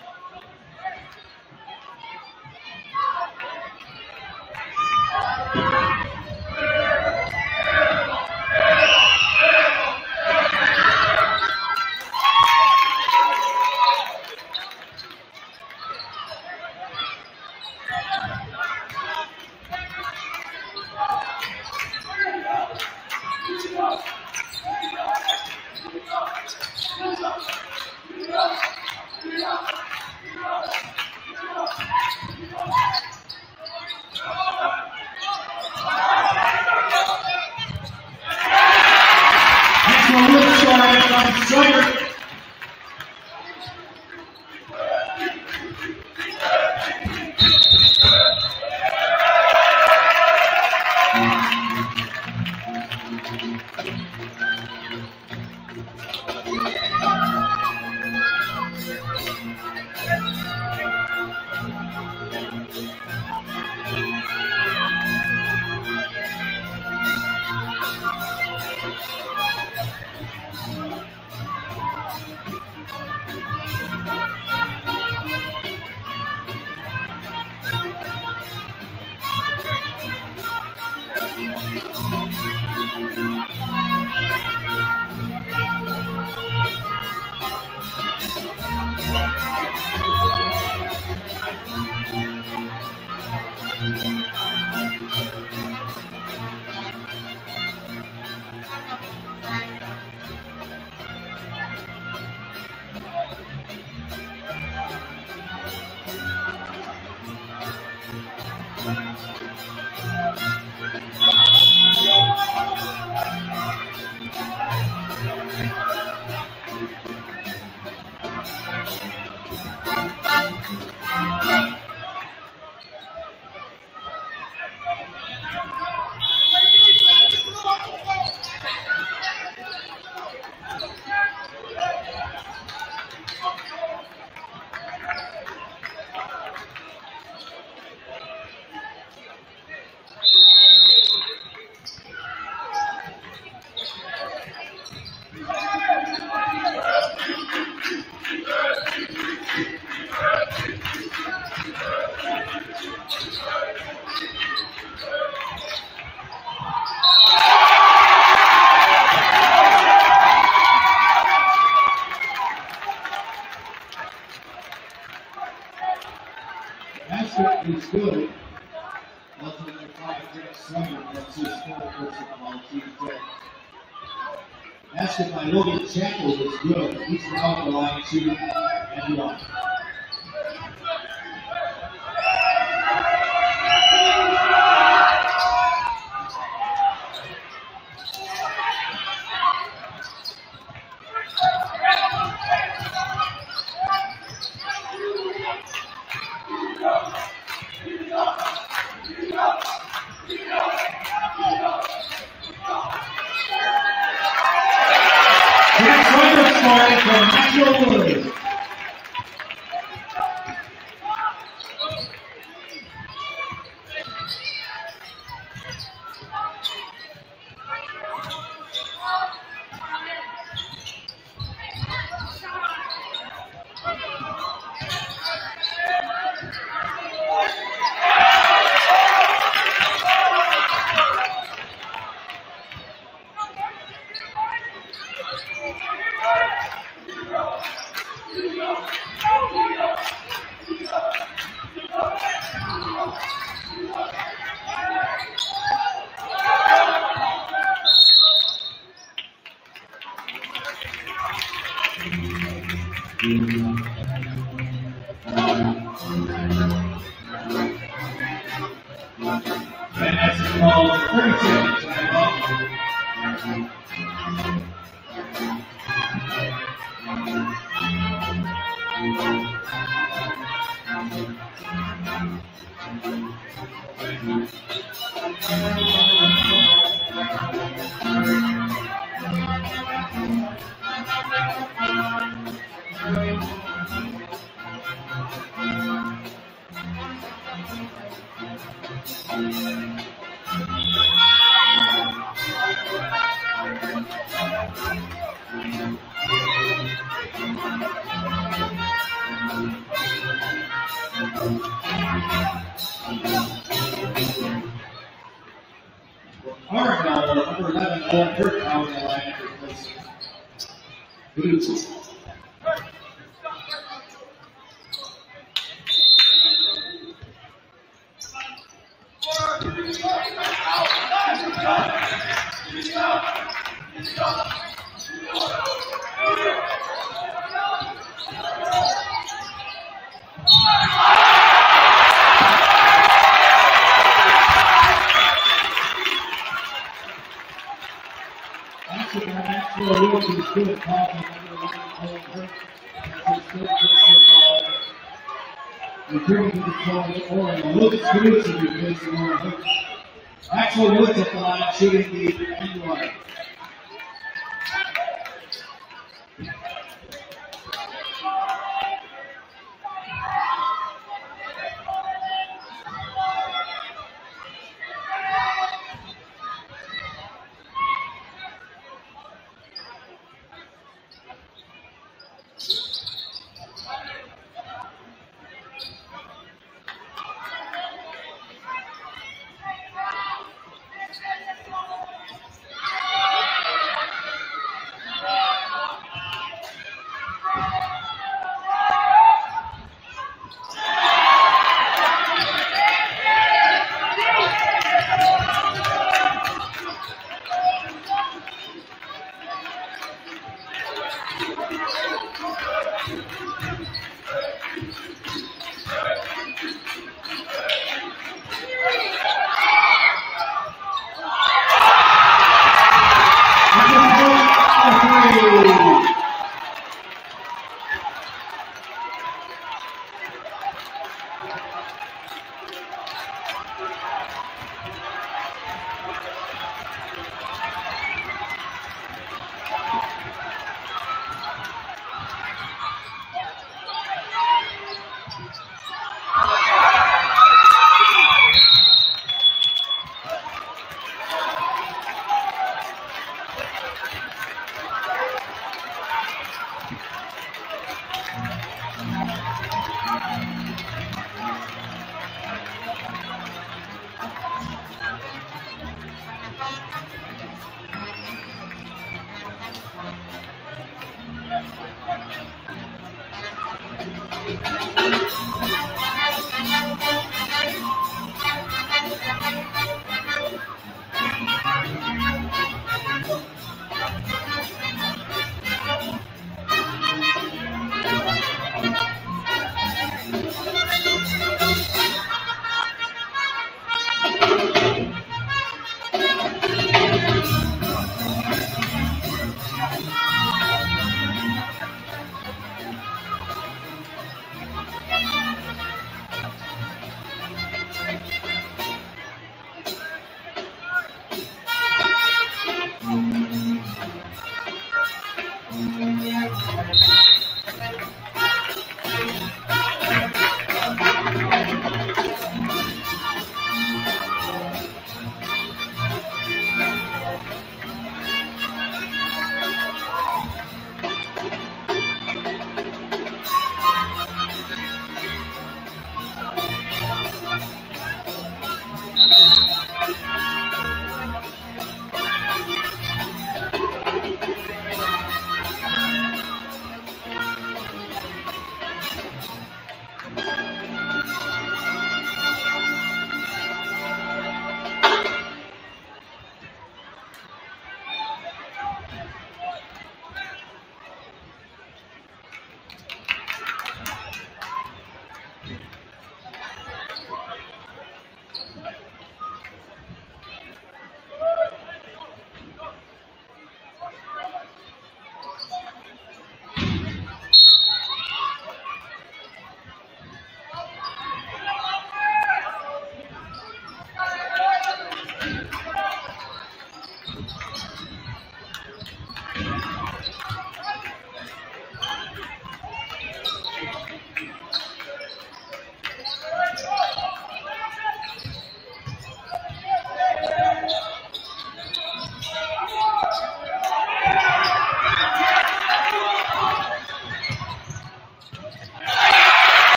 Is good. Also, number 5, Greg Summer, that's his fourth person on team 10. Basket by Logan Chapel is good. He's around the line 2 and 1. Good. Chanhassen calls 30 seconds timeout. Orono, number 11, Owen Kirk, out on the line after replacing Boots. Good call from number 11, Owen Kirk. That's his third personal foul. Returning to the control of Orono. Lucas Boots is replacing Owen Kirk. Axel Woods at the line, shooting the end line.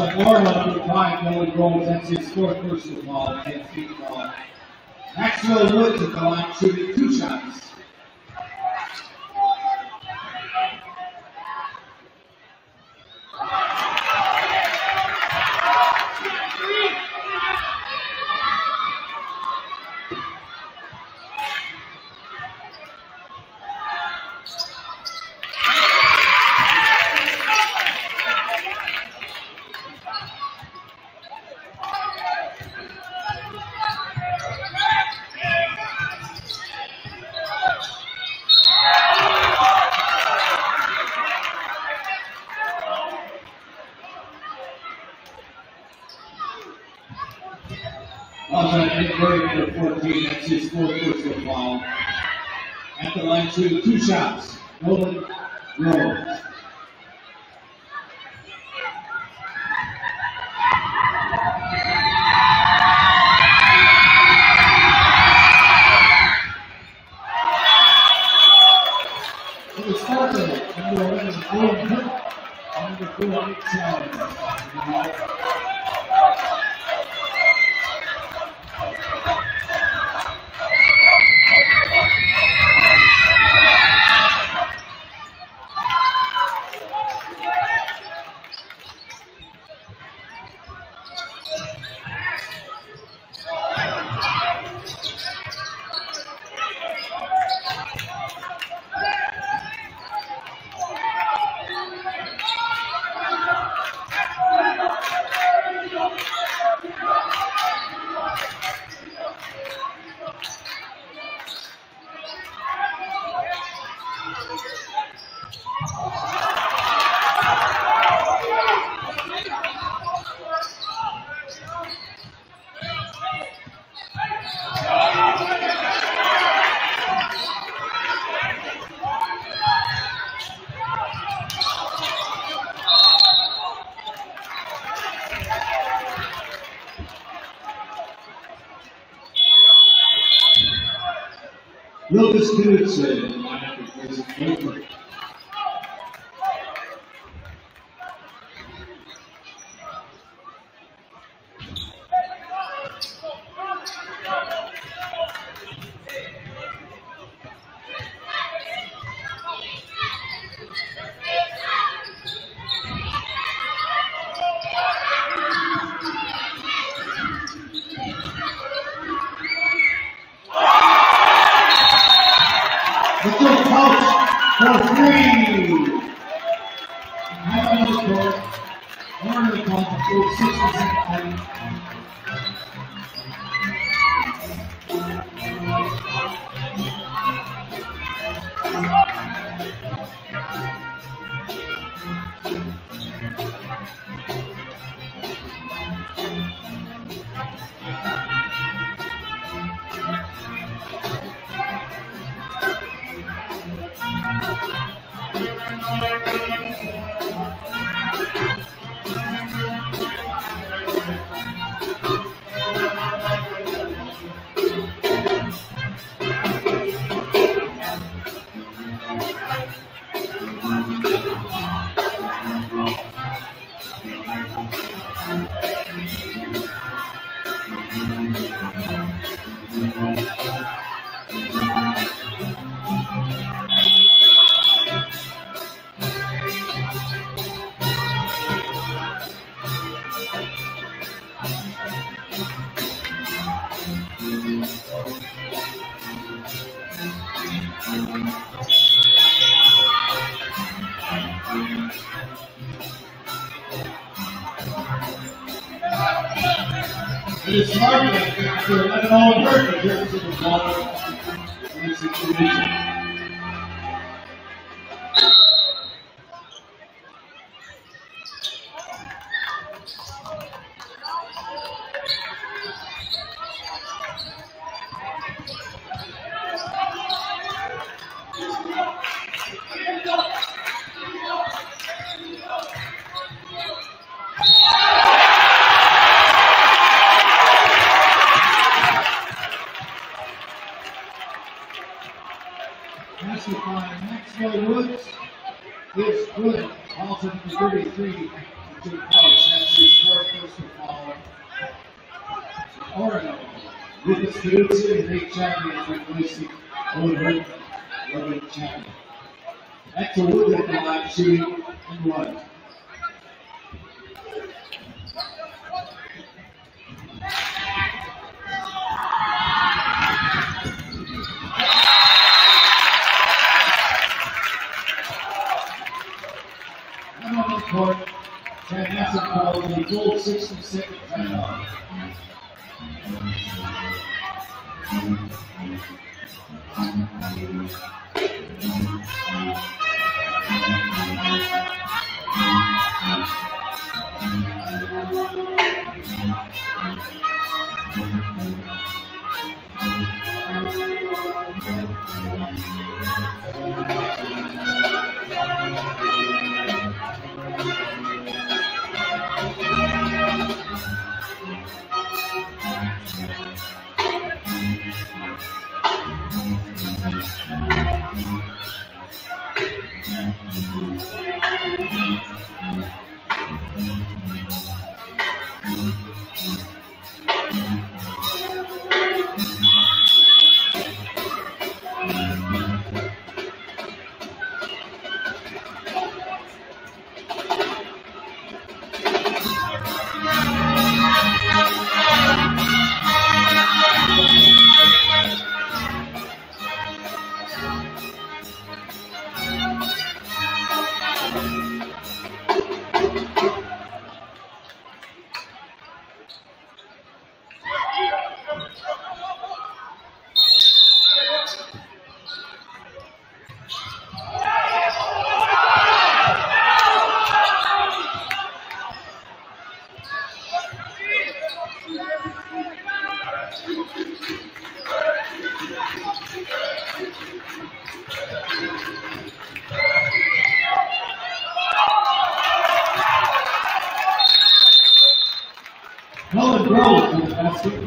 Orono with 5 Golden Rolls. That's his 4th personal ball and 10 feet ball. Maxwell Woods at the line shooting 2 shots. Number 14, that's his 4th personal foul. At the line shooting 2 shots. Golden Rolls. For the starter, number 11, Golden Hook. Number 4, Chanhassen. Lucas Knudsen, lineup replacing Baker. It's hard to let it all work in terms of the ball in this situation. Maxwell Woods is good. Also number 33 to Price. That's his Orono. Lucas Caducci and Nate Champions replacing Oliver Logan Champion. Axel Wood at the line shooting and one. And on the court, Chanhassen calls the goal 62nd timeout. Colin Grove to the basket.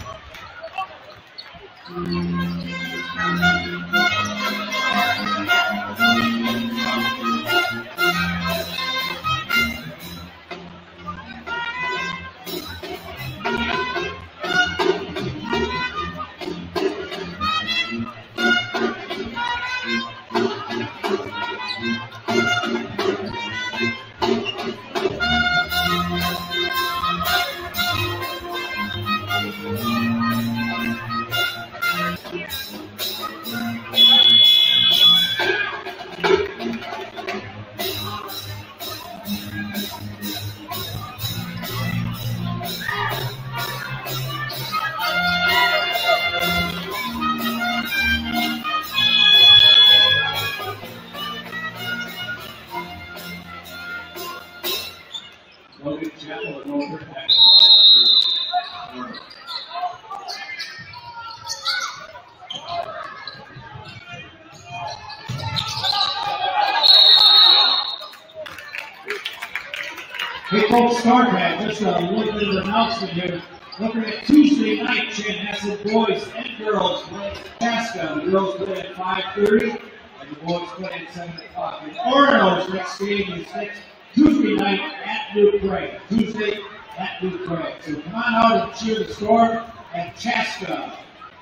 Logan Chapel and over at Hey folks, StarCat, just a little bit of an announcement here. Looking at Tuesday night, Chanhassen boys and girls play Chaska. The girls play at 5:30 and the boys play at 7 o'clock. And Orono's next game is next Tuesday night at New Prague. Tuesday at New Prague. So come on out and cheer the Storm at Chaska.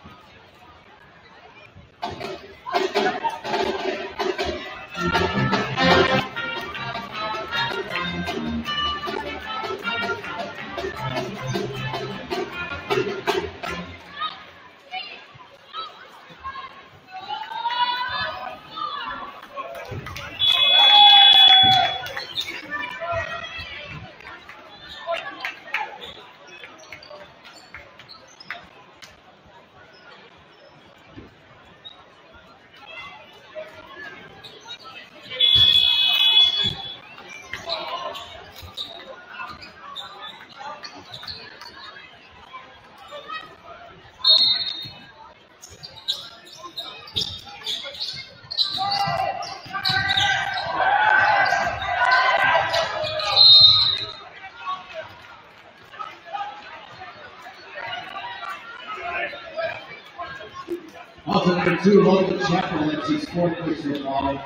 Also number 2, Logan Chapel, that's his 4th personal foul.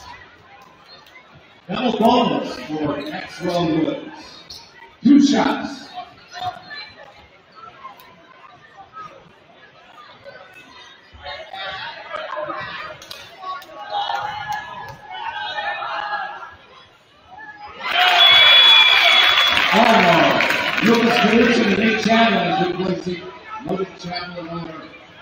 Double bonus for Maxwell Woods. 2 shots. Solution to Nick Chandler is replacing Logan Chandler Motor.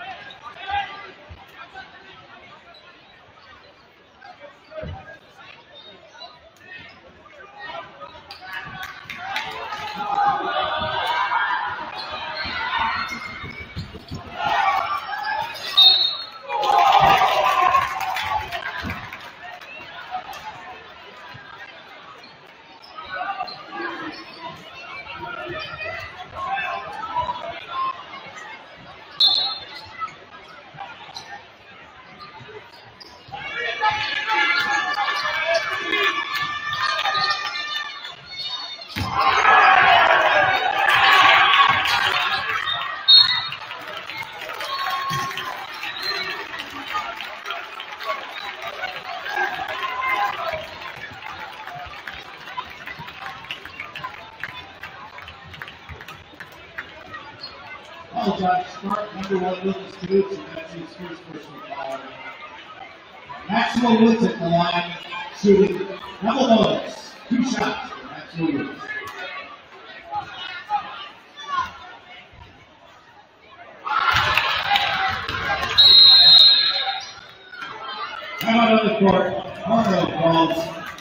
Start number 1 Lucas Canucci, that's his first personal foul. Maxwell Woods at the line, shooting double bonus. 2 shots for Maxwell Woods. Come out on the court, Orono calls.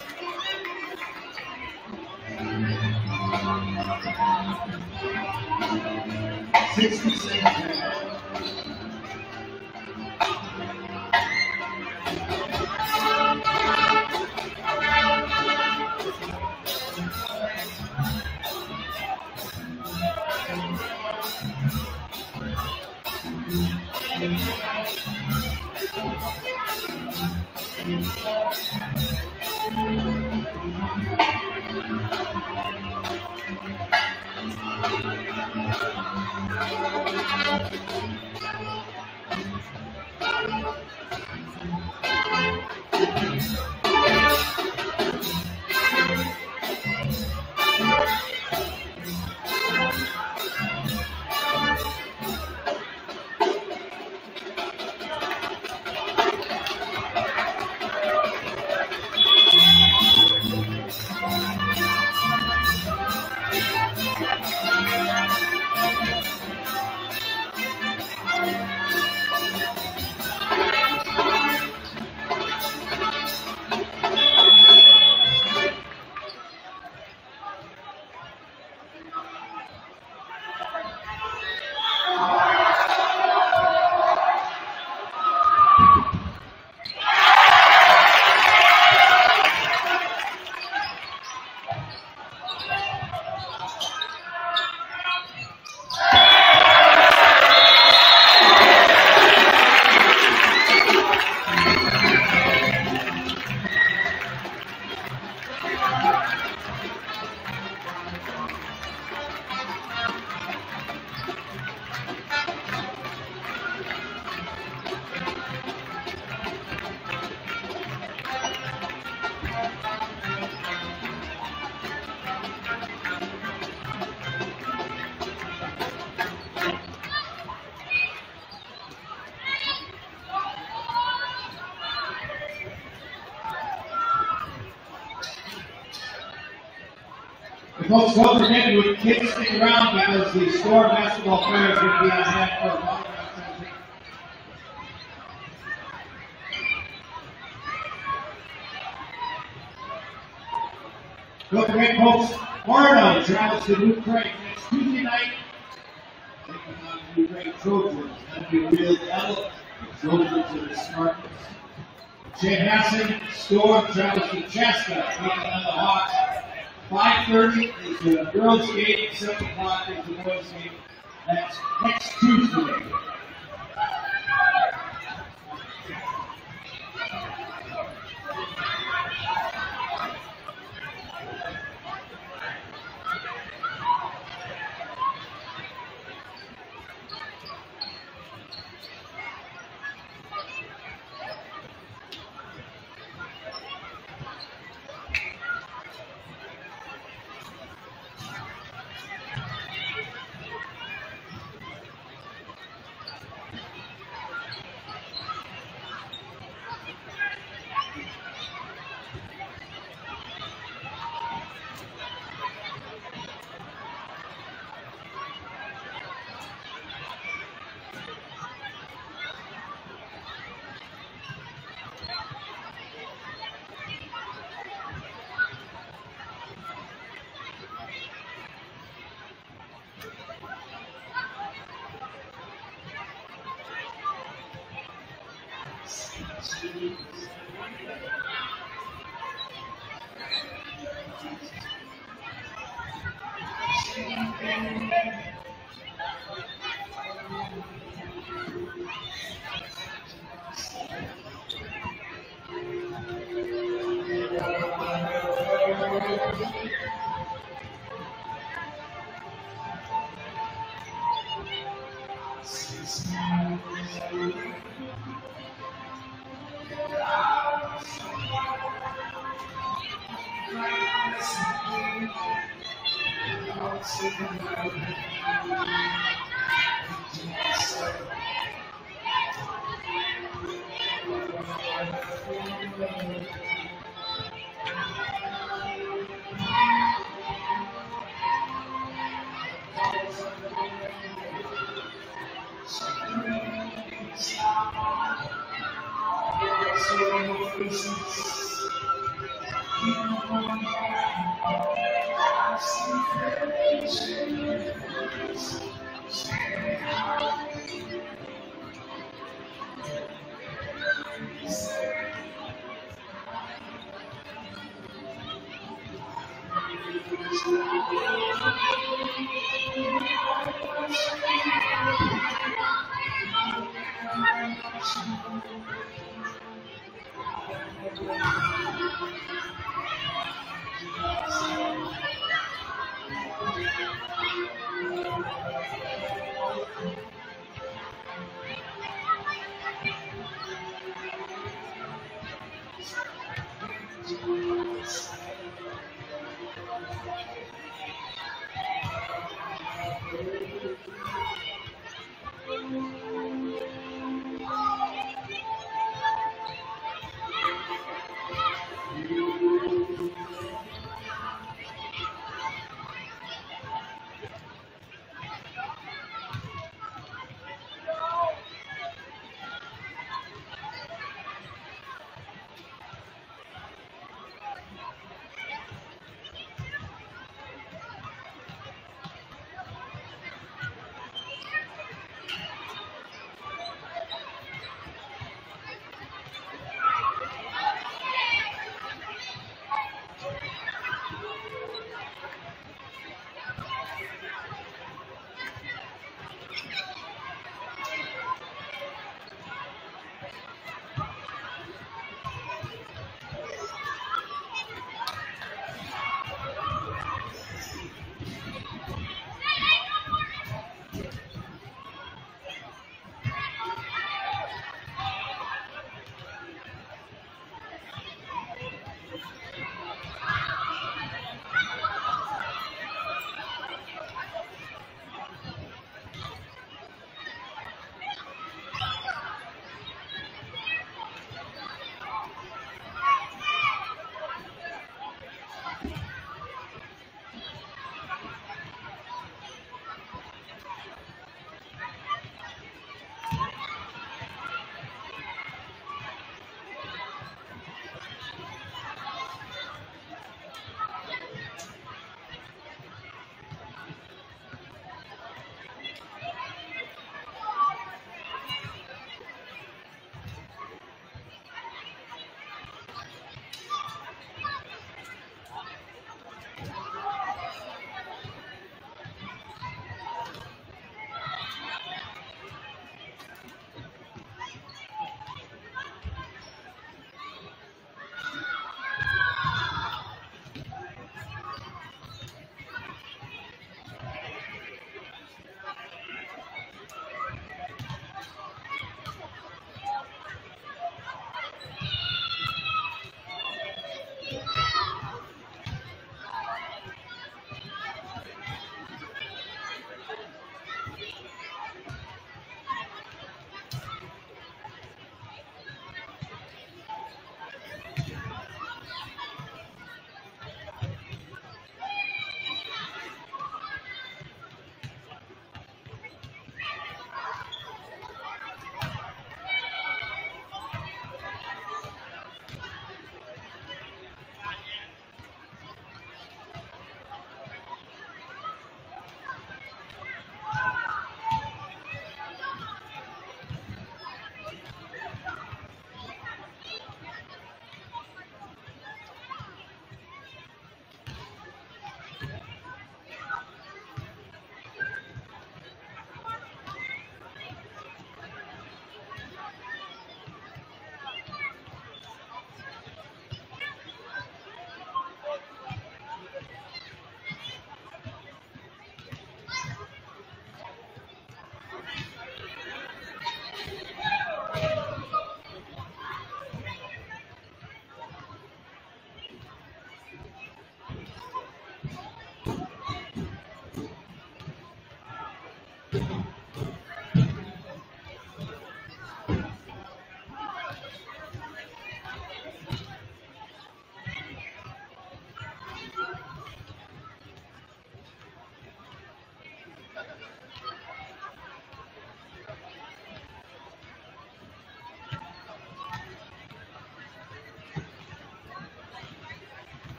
Folks, don't forget with kids stick around because the store basketball players will be on hand for a autograph session. Don't forget, folks, Orono travels to Ukraine next Tuesday night. Taking on the Ukraine Trojans. That'll be a real battle. The Trojans are the smartest. Chanhassen Storm travels to Chaska, taking on the Hawks. 5:30 is the girls' game, 7 o'clock is the boys' game. That's next Tuesday.